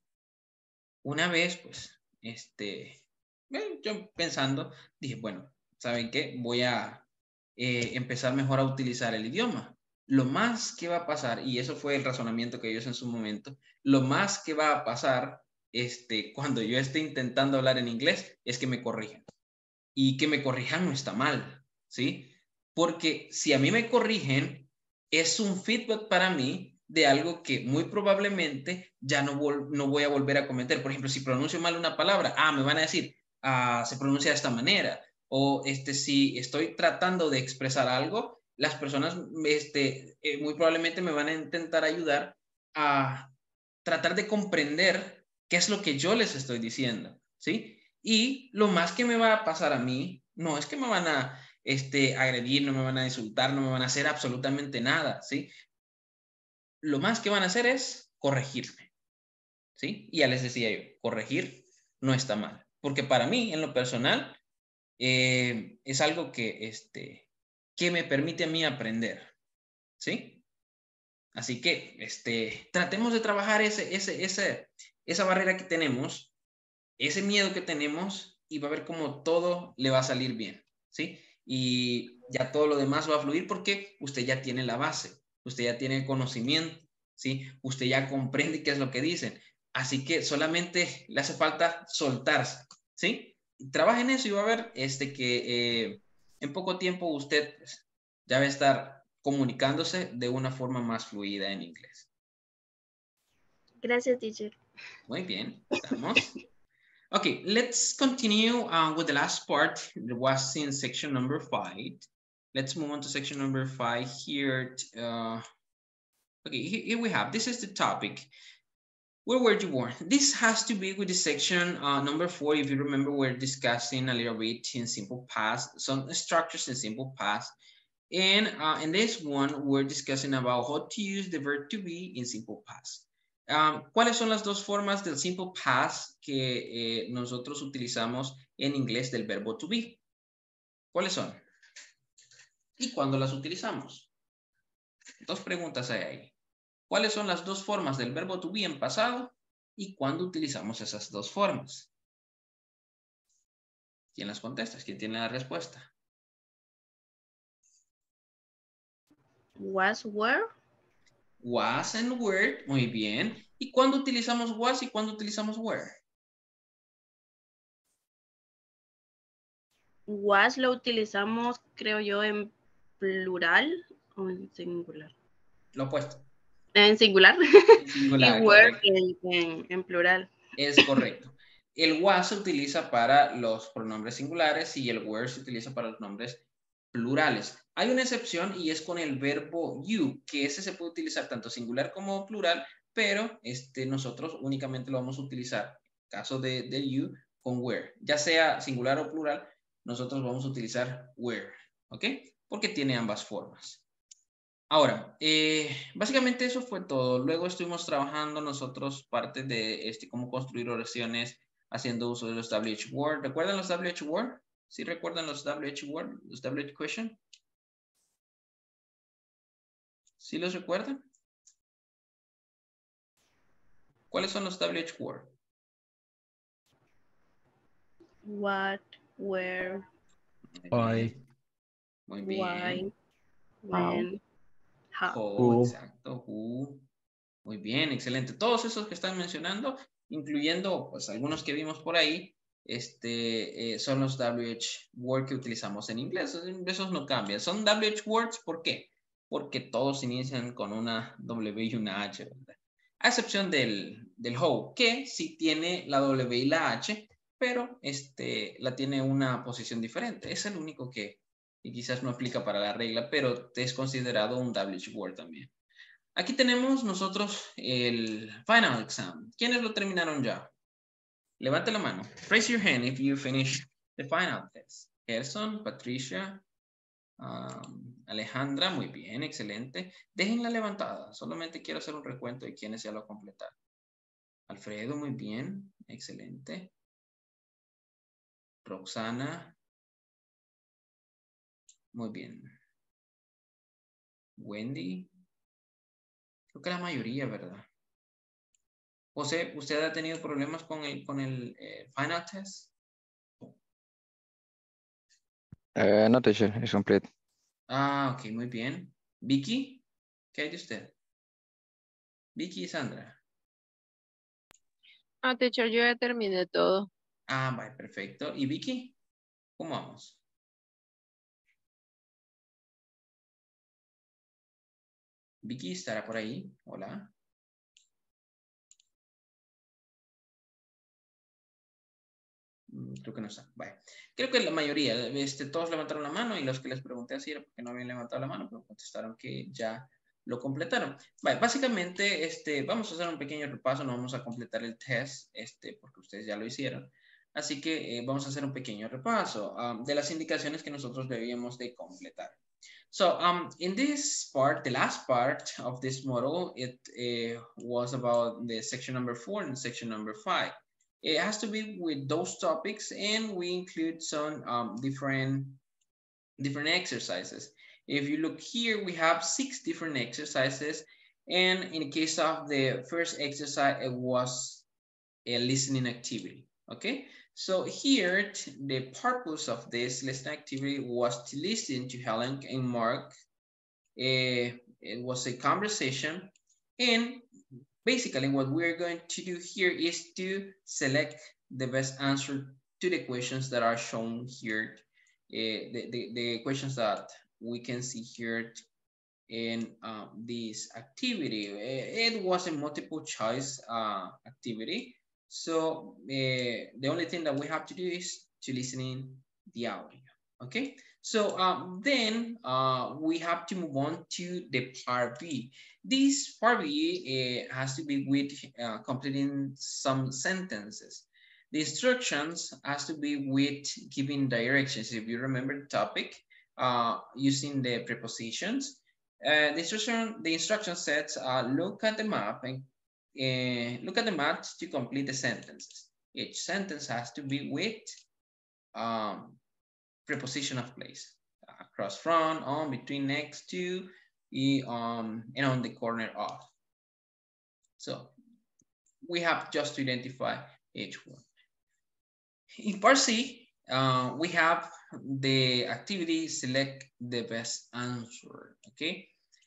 una vez, pues, este, bueno, yo pensando, dije, bueno, ¿saben qué? Voy a eh, empezar mejor a utilizar el idioma. Lo más que va a pasar, y eso fue el razonamiento que yo hice en su momento, lo más que va a pasar este, cuando yo esté intentando hablar en inglés es que me corrijan. Y que me corrijan no está mal, ¿sí? Porque si a mí me corrigen, es un feedback para mí de algo que muy probablemente ya no, no voy a volver a cometer. Por ejemplo, si pronuncio mal una palabra, ah, me van a decir, ah, se pronuncia de esta manera. O este, si estoy tratando de expresar algo, las personas este, eh, muy probablemente me van a intentar ayudar a tratar de comprender qué es lo que yo les estoy diciendo, ¿sí? Y lo más que me va a pasar a mí, no es que me van a este, agredir, no me van a insultar, no me van a hacer absolutamente nada, ¿sí? Lo más que van a hacer es corregirme, ¿sí? Y ya les decía yo, corregir no está mal, porque para mí, en lo personal, eh, es algo que, este, que me permite a mí aprender, ¿sí? Así que, este, tratemos de trabajar ese, ese, ese, esa barrera que tenemos, ese miedo que tenemos, y va a ver cómo todo le va a salir bien, ¿sí? Y ya todo lo demás va a fluir porque usted ya tiene la base, usted ya tiene el conocimiento, ¿sí? Usted ya comprende qué es lo que dicen. Así que solamente le hace falta soltarse, ¿sí? Trabaje en eso y va a ver este, que eh, en poco tiempo usted pues, ya va a estar comunicándose de una forma más fluida en inglés. Gracias, teacher. Muy bien, estamos. Okay, let's continue uh, with the last part that was in section number five. Let's move on to section number five here. Uh, okay, here, here we have, this is the topic. Where were you born? This has to be with the section uh, number four. If you remember, we're discussing a little bit in simple past, some structures in simple past. And uh, in this one, we're discussing about how to use the verb to be in simple past. Um, ¿Cuáles son las dos formas del simple past que eh, nosotros utilizamos en inglés del verbo to be? ¿Cuáles son? ¿Y cuándo las utilizamos? Dos preguntas hay ahí. ¿Cuáles son las dos formas del verbo to be en pasado? ¿Y cuándo utilizamos esas dos formas? ¿Quién las contesta? ¿Quién tiene la respuesta? Was, were. Was and were, muy bien. ¿Y cuándo utilizamos was y cuándo utilizamos were? Was lo utilizamos, creo yo, en plural o en singular. Lo opuesto. En singular. En singular, y were correcto. en, en, en plural. Es correcto. El was se utiliza para los pronombres singulares y el were se utiliza para los nombres plurales. Hay una excepción y es con el verbo you, que ese se puede utilizar tanto singular como plural, pero este, nosotros únicamente lo vamos a utilizar, en caso de, de you, con were. Ya sea singular o plural, nosotros vamos a utilizar were, ¿ok? Porque tiene ambas formas. Ahora, eh, básicamente eso fue todo. Luego estuvimos trabajando nosotros parte de este, cómo construir oraciones haciendo uso de los W H word. ¿Recuerdan los W H word? ¿Sí recuerdan los W H word? ¿Los W H question? ¿Sí los recuerdan? ¿Cuáles son los W H word? What, where, Why. Muy bien. why, when, how. How, Who. exacto. Who. Muy bien, excelente. Todos esos que están mencionando, incluyendo pues algunos que vimos por ahí, este, eh, son los W H word que utilizamos en inglés. Esos no cambian. Son W H words, ¿por qué? Porque todos inician con una W y una H, ¿verdad? A excepción del, del how, que sí tiene la W y la H, pero este, la tiene una posición diferente. Es el único que, que quizás no aplica para la regla, pero es considerado un W H word también. Aquí tenemos nosotros el final exam. ¿Quiénes lo terminaron ya? Levante la mano. Raise your hand if you finish the final test. Gerson, Patricia, um, Alejandra, muy bien, excelente. Déjenla levantada. Solamente quiero hacer un recuento de quiénes ya lo completaron. Alfredo, muy bien, excelente. Roxana, muy bien. Wendy, creo que la mayoría, ¿verdad? José, ¿usted ha tenido problemas con el, con el eh, final test? Uh, no, teacher, it's complete. Ah, ok, muy bien. Vicky, ¿qué hay de usted? Vicky y Sandra. Ah, teacher, yo ya terminé todo. Ah, vale, perfecto. ¿Y Vicky? ¿Cómo vamos? Vicky estará por ahí. Hola. Creo que no está. Vale. Creo que la mayoría, este, todos levantaron la mano y los que les pregunté así era porque no habían levantado la mano, pero contestaron que ya lo completaron. Vale, básicamente, este, vamos a hacer un pequeño repaso, no vamos a completar el test, este, porque ustedes ya lo hicieron. Así que eh, vamos a hacer un pequeño repaso um, de las indicaciones que nosotros debíamos de completar. So um, in this part, the last part of this model, it uh, was about the section number four and section number five. It has to be with those topics, and we include some um, different, different exercises. If you look here, we have six different exercises. And in the case of the first exercise, it was a listening activity, okay? So here, the purpose of this listening activity was to listen to Helen and Mark. Uh, it was a conversation, and basically what we're going to do here is to select the best answer to the questions that are shown here, uh, the, the, the questions that we can see here in uh, this activity. It was a multiple choice uh, activity. So uh, the only thing that we have to do is to listen in the audio, okay? So um, then uh, we have to move on to the part B. This part B uh, has to be with uh, completing some sentences. The instructions has to be with giving directions. If you remember the topic, uh, using the prepositions. Uh, the instruction, the instruction says, uh, look at the map and uh, look at the map to complete the sentences. Each sentence has to be with um, preposition of place. Across from, on, between, next to, um, and on the corner of. So we have just to identify each one. In part C, uh, we have the activity select the best answer, okay?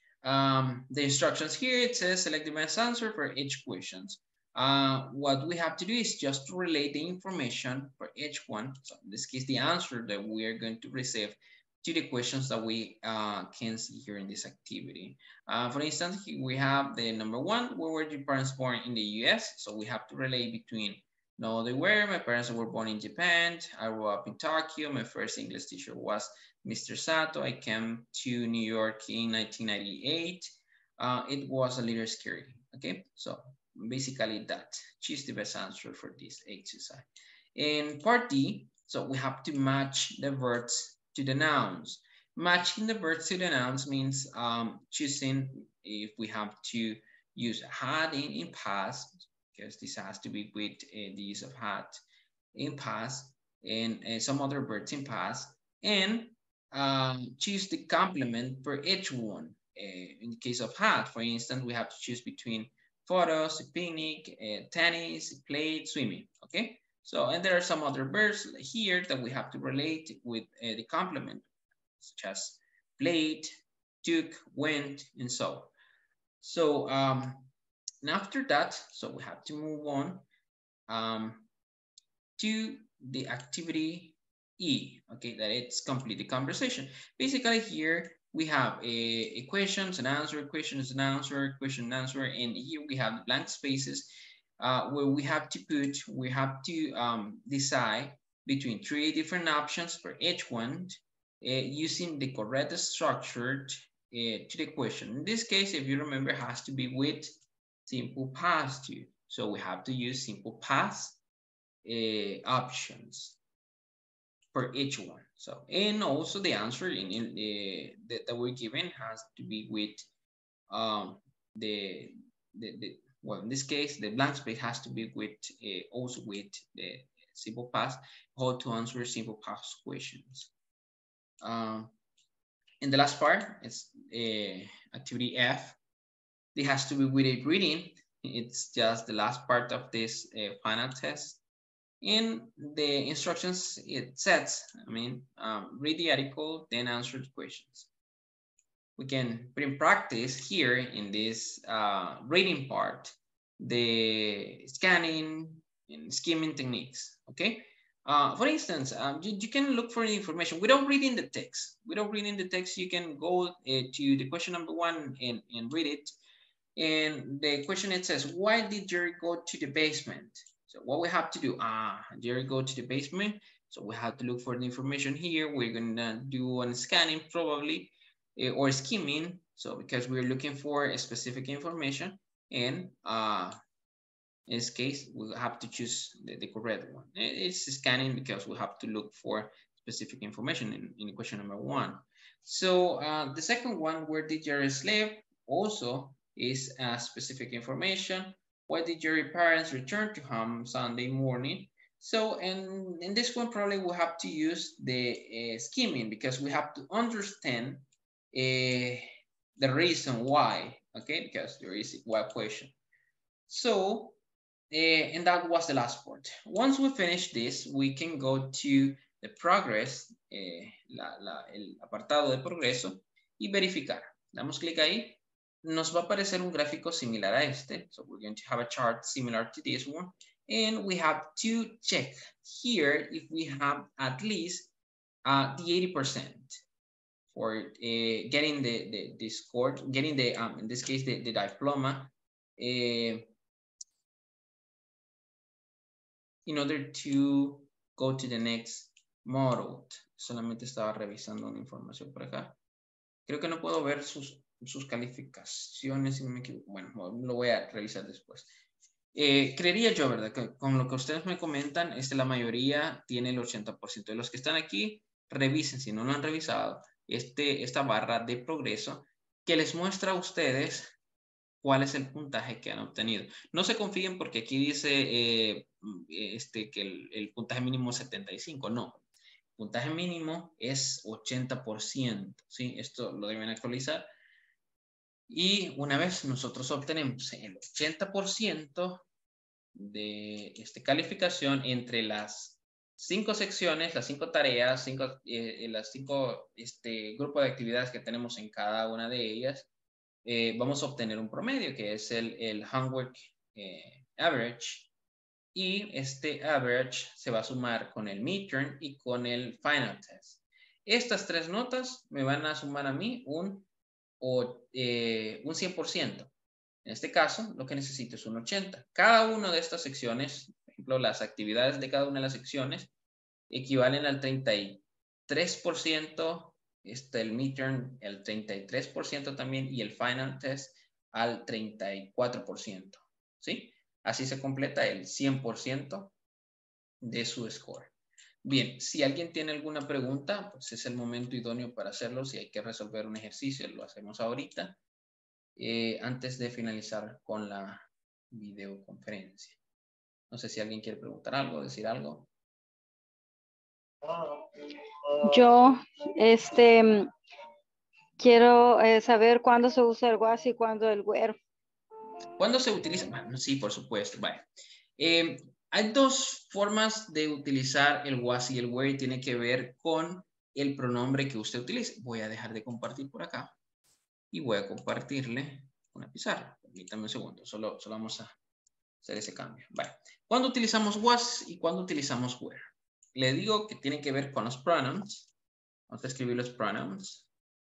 Um, the instructions here, it says select the best answer for each question. Uh, what we have to do is just to relate the information for each one. So in this case, the answer that we are going to receive to the questions that we uh, can see here in this activity. Uh, for instance, we have the number one, where were your parents born in the U S? So we have to relate between no, they were. My parents were born in Japan. I grew up in Tokyo. My first English teacher was Mister Sato. I came to New York in nineteen ninety-eight. Uh, it was a little scary. Okay, so basically that. Choose the best answer for this exercise. In part D, so we have to match the verbs to the nouns. Matching the verbs to the nouns means um, choosing if we have to use had in, in past, because this has to be with uh, the use of had in past and uh, some other verbs in past, and um, choose the complement for each one. Uh, in the case of had, for instance, we have to choose between photos, a picnic, uh, tennis, played, swimming, okay? So, and there are some other verbs here that we have to relate with uh, the complement, such as played, took, went, and so. So, um, and after that, so we have to move on um, to the activity E, okay, that it's complete the conversation. Basically here we have a, a questions and answer, questions and answer, question and answer, and here we have blank spaces uh, where we have to put, we have to um, decide between three different options for each one uh, using the correct structure uh, to the question. In this case, if you remember, it has to be with simple past too. So we have to use simple past uh, options for each one. So, and also the answer in, in the, that, that we're given has to be with um, the, the, the, well, in this case, the blank space has to be with uh, also with the simple past, how to answer simple past questions. Um, in the last part, it's uh, activity F. It has to be with a reading. It's just the last part of this uh, final test. In the instructions, it says, I mean, um, read the article, then answer the questions. We can put in practice here in this uh, reading part, the scanning and skimming techniques, okay? Uh, for instance, um, you, you can look for information without reading the text. Without reading the text, you can go uh, to the question number one and, and read it. And the question, it says, why did Jerry go to the basement? So what we have to do, ah, Jerry go to the basement. So we have to look for the information here. We're gonna do a scanning probably, uh, or skimming. So because we're looking for a specific information, and uh, in this case, we have to choose the, the correct one. It's scanning because we have to look for specific information in, in question number one. So uh, the second one, where did Jerry sleep? Also is uh, specific information. Why did your parents return to home Sunday morning? So, and in this one, probably we'll have to use the uh, skimming because we have to understand uh, the reason why, okay? Because there is a why question. So, uh, and that was the last part. Once we finish this, we can go to the progress, eh, la, la, el apartado de progreso y verificar. Damos clic ahí. Nos va a aparecer un gráfico similar a este. So we're going to have a chart similar to this one. And we have to check here if we have at least uh, the eighty percent for uh, getting the, the, the score, getting the, um, in this case, the, the diploma, uh, in order to go to the next model. Solamente estaba revisando una información por acá. Creo que no puedo ver sus, sus calificaciones, si no me equivoco. Bueno, lo voy a revisar después. Eh, creería yo, ¿verdad? Que con lo que ustedes me comentan, este, la mayoría tiene el ochenta por ciento de los que están aquí. Revisen, si no lo han revisado, este, esta barra de progreso que les muestra a ustedes cuál es el puntaje que han obtenido. No se confíen porque aquí dice eh, este, que el, el puntaje mínimo es setenta y cinco. No, el puntaje mínimo es ochenta por ciento. ¿Sí? Esto lo deben actualizar. Y una vez nosotros obtenemos el ochenta por ciento de este, calificación entre las cinco secciones, las cinco tareas, cinco, eh, las cinco este, grupos de actividades que tenemos en cada una de ellas, eh, vamos a obtener un promedio que es el, el Homework eh, Average, y este average se va a sumar con el midterm y con el final test. Estas tres notas me van a sumar a mí un, o, eh, un cien por ciento. En este caso, lo que necesito es un ochenta. Cada una de estas secciones, por ejemplo, las actividades de cada una de las secciones, equivalen al treinta y tres por ciento, este, el midterm el treinta y tres por ciento también, y el final test al treinta y cuatro por ciento. ¿Sí? Así se completa el cien por ciento de su score. Bien, si alguien tiene alguna pregunta, pues es el momento idóneo para hacerlo. Si hay que resolver un ejercicio, lo hacemos ahorita, eh, antes de finalizar con la videoconferencia. No sé si alguien quiere preguntar algo, decir algo. Yo, este, quiero eh, saber cuándo se usa el was y cuándo el where. ¿Cuándo se utiliza? Bueno, sí, por supuesto. Vale. Eh, hay dos formas de utilizar el was y el where y tiene que ver con el pronombre que usted utilice. Voy a dejar de compartir por acá y voy a compartirle una pizarra. Permítame un segundo, solo, solo vamos a hacer ese cambio. Vale. ¿Cuándo utilizamos was y cuándo utilizamos where? Le digo que tiene que ver con los pronouns. Vamos a escribir los pronouns.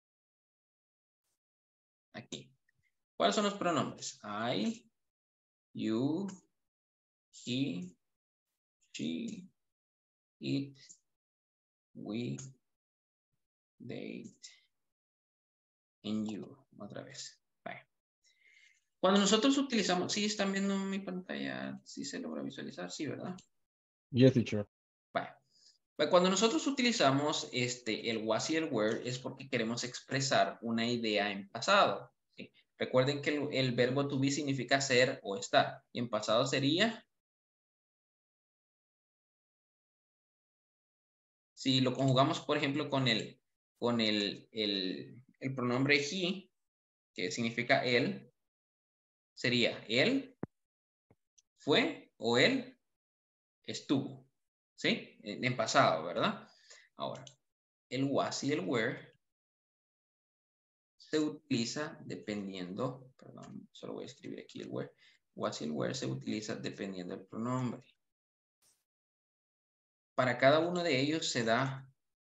Aquí. ¿Cuáles son los pronombres? I, you, he, she, it, we, they, and you. Otra vez. Bye. Cuando nosotros utilizamos, ¿sí están viendo mi pantalla? ¿Sí se logra visualizar? Sí, ¿verdad? Yes, teacher. Bye. Bye. Cuando nosotros utilizamos este, el was y el were es porque queremos expresar una idea en pasado. ¿Sí? Recuerden que el, el verbo to be significa ser o estar. Y en pasado sería... Si lo conjugamos, por ejemplo, con el, con el, el, el pronombre he, que significa él, sería él fue o él estuvo. ¿Sí? En, en pasado, ¿verdad? Ahora, el was y el were se utiliza dependiendo, perdón, solo voy a escribir aquí el were. Was y el were se utiliza dependiendo del pronombre. Para cada uno de ellos se da,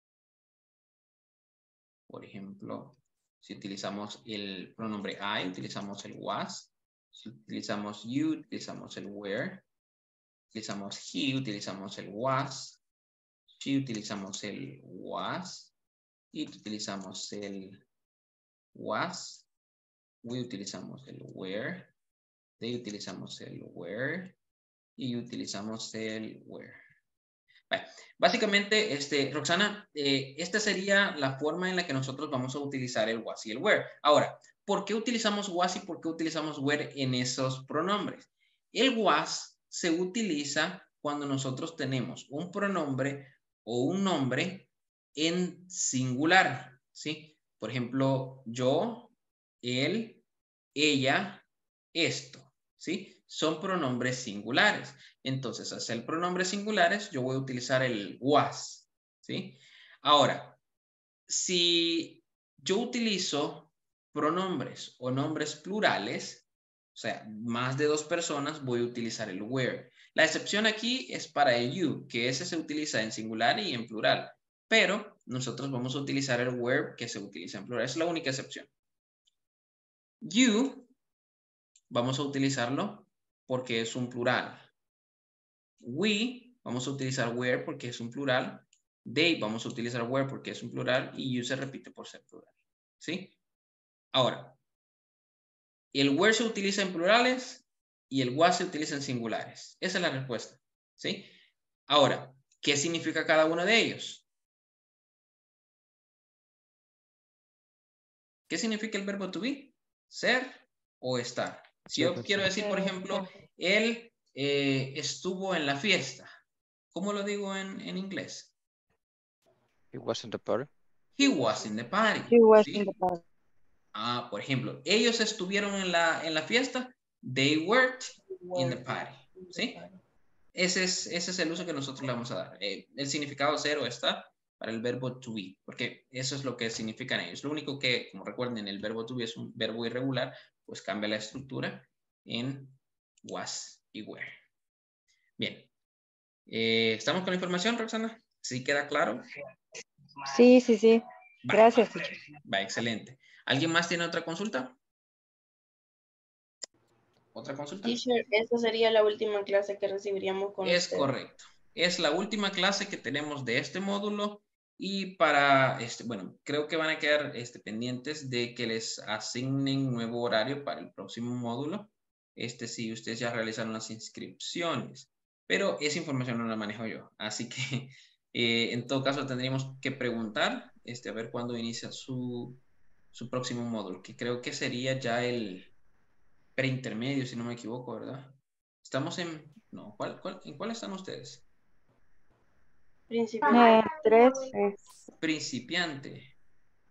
por ejemplo, si utilizamos el pronombre I, utilizamos el was. Si utilizamos you, utilizamos el were. Utilizamos he, utilizamos el was. She, utilizamos el was. It, utilizamos el was. We, utilizamos el were. They, utilizamos el were. Y utilizamos el were. Bueno, básicamente, este, Roxana, eh, esta sería la forma en la que nosotros vamos a utilizar el was y el were. Ahora, ¿por qué utilizamos was y por qué utilizamos were en esos pronombres? El was se utiliza cuando nosotros tenemos un pronombre o un nombre en singular, ¿sí? Por ejemplo, yo, él, ella, esto, ¿sí? Son pronombres singulares. Entonces, al ser pronombres singulares, yo voy a utilizar el was, ¿sí? Ahora, si yo utilizo pronombres o nombres plurales, o sea, más de dos personas, voy a utilizar el were. La excepción aquí es para el you, que ese se utiliza en singular y en plural. Pero nosotros vamos a utilizar el were que se utiliza en plural. Es la única excepción. You, vamos a utilizarlo porque es un plural. We, vamos a utilizar were porque es un plural. They vamos a utilizar were porque es un plural y you se repite por ser plural. ¿Sí? Ahora, el were se utiliza en plurales y el was se utiliza en singulares. Esa es la respuesta. ¿Sí? Ahora, ¿qué significa cada uno de ellos? ¿Qué significa el verbo to be? Ser o estar. Si yo quiero decir, por ejemplo, él eh, estuvo en la fiesta. ¿Cómo lo digo en, en inglés? He was in the party. He was in the party. He was ¿sí? in the party. Ah, por ejemplo, ellos estuvieron en la, en la fiesta. They were in the party. ¿Sí? Ese es, ese es el uso que nosotros le vamos a dar. Eh, el significado cero está para el verbo to be, porque eso es lo que significan ellos. Lo único que, como recuerden, el verbo to be es un verbo irregular, pues cambia la estructura en was y were. Bien. Eh, ¿Estamos con la información, Roxana? ¿Sí queda claro? Sí, sí, sí. Va, Gracias. va, excelente. ¿Alguien más tiene otra consulta? ¿Otra consulta? Teacher, esa sería la última clase que recibiríamos con Es usted. correcto. Es la última clase que tenemos de este módulo y para, este, bueno, creo que van a quedar este, pendientes de que les asignen nuevo horario para el próximo módulo. Este, si ustedes ya realizaron las inscripciones, pero esa información no la manejo yo. Así que, eh, en todo caso, tendríamos que preguntar, este, a ver cuándo inicia su, su próximo módulo, que creo que sería ya el preintermedio, si no me equivoco, ¿verdad? Estamos en, no, ¿cuál, cuál, ¿en cuál están ustedes? Principiante. Eh, tres. Principiante.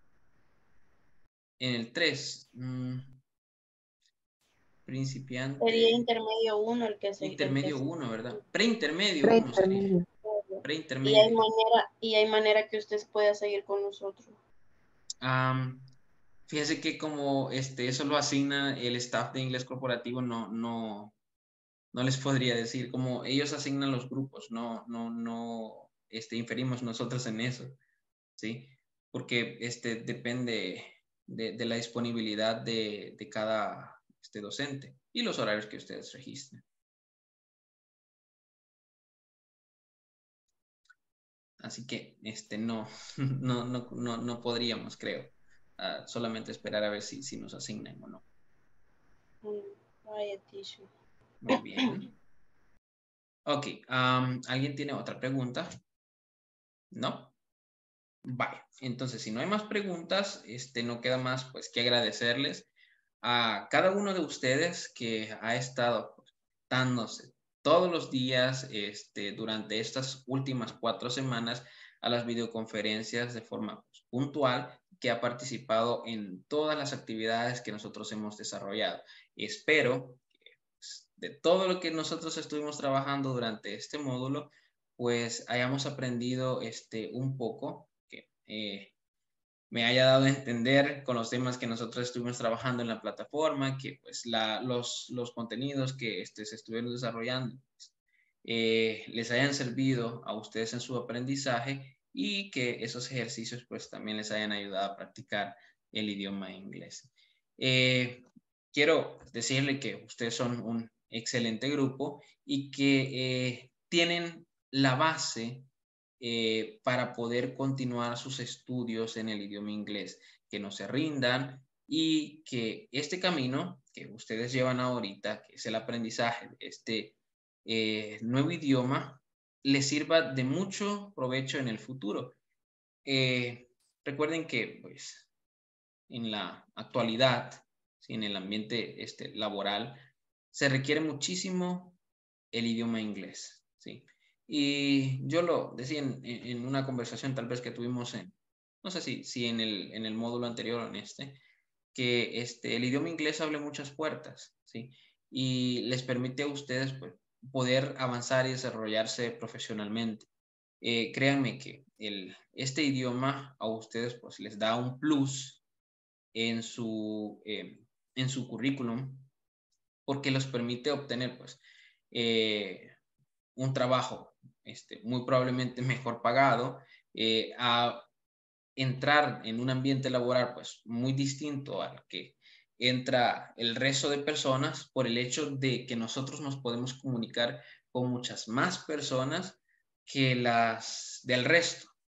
En el tres. Mmm, principiante. Sería intermedio uno el que se... Intermedio uno, ¿verdad? Preintermedio uno Preintermedio. sería. Y Preintermedio. hay manera, y hay manera que usted pueda seguir con nosotros. Um, fíjese que como este, eso lo asigna el staff de inglés corporativo, no, no, no les podría decir. Como ellos asignan los grupos, no, no, no este, inferimos nosotros en eso, ¿sí? Porque este, depende de, de la disponibilidad de, de cada este, docente y los horarios que ustedes registren. Así que este, no, no, no, no, no podríamos, creo, uh, solamente esperar a ver si, si nos asignan o no. Vaya, teacher. Muy bien. Ok, um, ¿alguien tiene otra pregunta? ¿No? Vale, entonces si no hay más preguntas, este, no queda más pues que agradecerles a cada uno de ustedes que ha estado dándose todos los días este, durante estas últimas cuatro semanas a las videoconferencias de forma pues, puntual, que ha participado en todas las actividades que nosotros hemos desarrollado. Espero que pues, de todo lo que nosotros estuvimos trabajando durante este módulo, pues hayamos aprendido este, un poco, que eh, me haya dado a entender con los temas que nosotros estuvimos trabajando en la plataforma, que pues la, los, los contenidos que este, se estuvieron desarrollando pues, eh, les hayan servido a ustedes en su aprendizaje y que esos ejercicios pues también les hayan ayudado a practicar el idioma inglés. Eh, quiero decirle que ustedes son un excelente grupo y que eh, tienen la base Eh, para poder continuar sus estudios en el idioma inglés, que no se rindan y que este camino que ustedes llevan ahorita, que es el aprendizaje de este eh, nuevo idioma, les sirva de mucho provecho en el futuro. Eh, recuerden que pues, en la actualidad, ¿sí? En el ambiente este, laboral, se requiere muchísimo el idioma inglés, ¿sí? Y yo lo decía en, en una conversación tal vez que tuvimos en, no sé si, si en, el, en el módulo anterior o en este, que este, el idioma inglés abre muchas puertas, ¿sí? Y les permite a ustedes pues, poder avanzar y desarrollarse profesionalmente. Eh, créanme que el, este idioma a ustedes pues les da un plus en su, eh, en su currículum porque los permite obtener pues eh, un trabajo este, muy probablemente mejor pagado, eh, a entrar en un ambiente laboral pues muy distinto al que entra el resto de personas por el hecho de que nosotros nos podemos comunicar con muchas más personas que las del resto,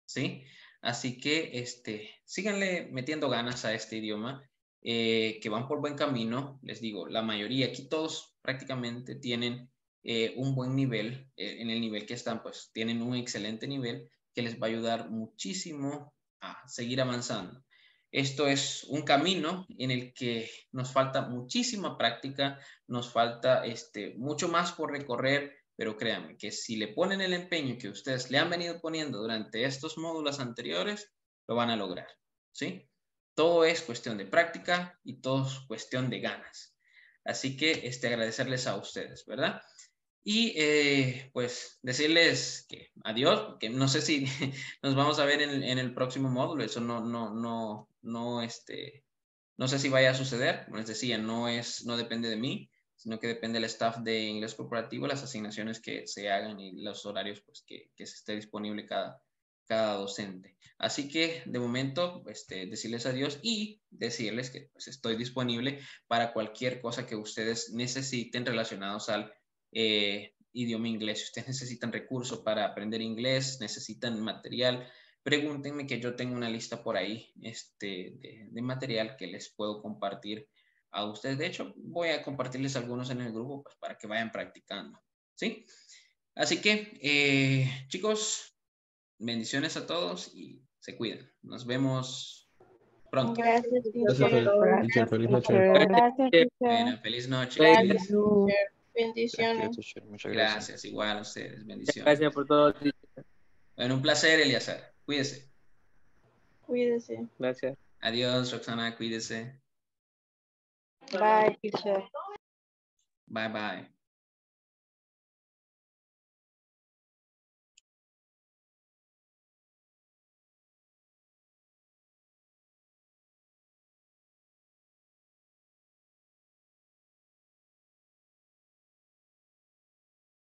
¿sí? Así que este, síganle metiendo ganas a este idioma, eh, que van por buen camino. Les digo, la mayoría, aquí todos prácticamente tienen eh, un buen nivel, eh, en el nivel que están, pues tienen un excelente nivel que les va a ayudar muchísimo a seguir avanzando. Esto es un camino en el que nos falta muchísima práctica, nos falta este, mucho más por recorrer, pero créanme que si le ponen el empeño que ustedes le han venido poniendo durante estos módulos anteriores, lo van a lograr, ¿sí? Todo es cuestión de práctica y todo es cuestión de ganas. Así que este, agradecerles a ustedes, ¿verdad? Y eh, pues decirles que adiós, que no sé si nos vamos a ver en, en el próximo módulo, eso no, no, no, no, este, no sé si vaya a suceder, como les decía, no, es, no depende de mí, sino que depende del staff de inglés corporativo, las asignaciones que se hagan y los horarios pues, que, que se esté disponible cada, cada docente. Así que de momento este, decirles adiós y decirles que pues, estoy disponible para cualquier cosa que ustedes necesiten relacionados al eh, idioma inglés. Si ustedes necesitan recursos para aprender inglés, necesitan material, pregúntenme que yo tengo una lista por ahí este, de, de material que les puedo compartir a ustedes. De hecho, voy a compartirles algunos en el grupo pues, para que vayan practicando. ¿Sí? Así que, eh, chicos, bendiciones a todos y se cuidan. Nos vemos pronto. Gracias, Gracias, teacher. teacher. Feliz noche. Gracias, teacher. Bueno, feliz noche. Gracias, Cuídense. teacher. Tranquilo, Bendiciones. teacher. Muchas gracias. Gracias, igual a ustedes. Bendiciones. Gracias por todo, teacher. Bueno, un placer, Eliazar. Cuídese. Cuídese. Gracias. Adiós, Roxana. Cuídese. Bye, teacher. Bye, bye.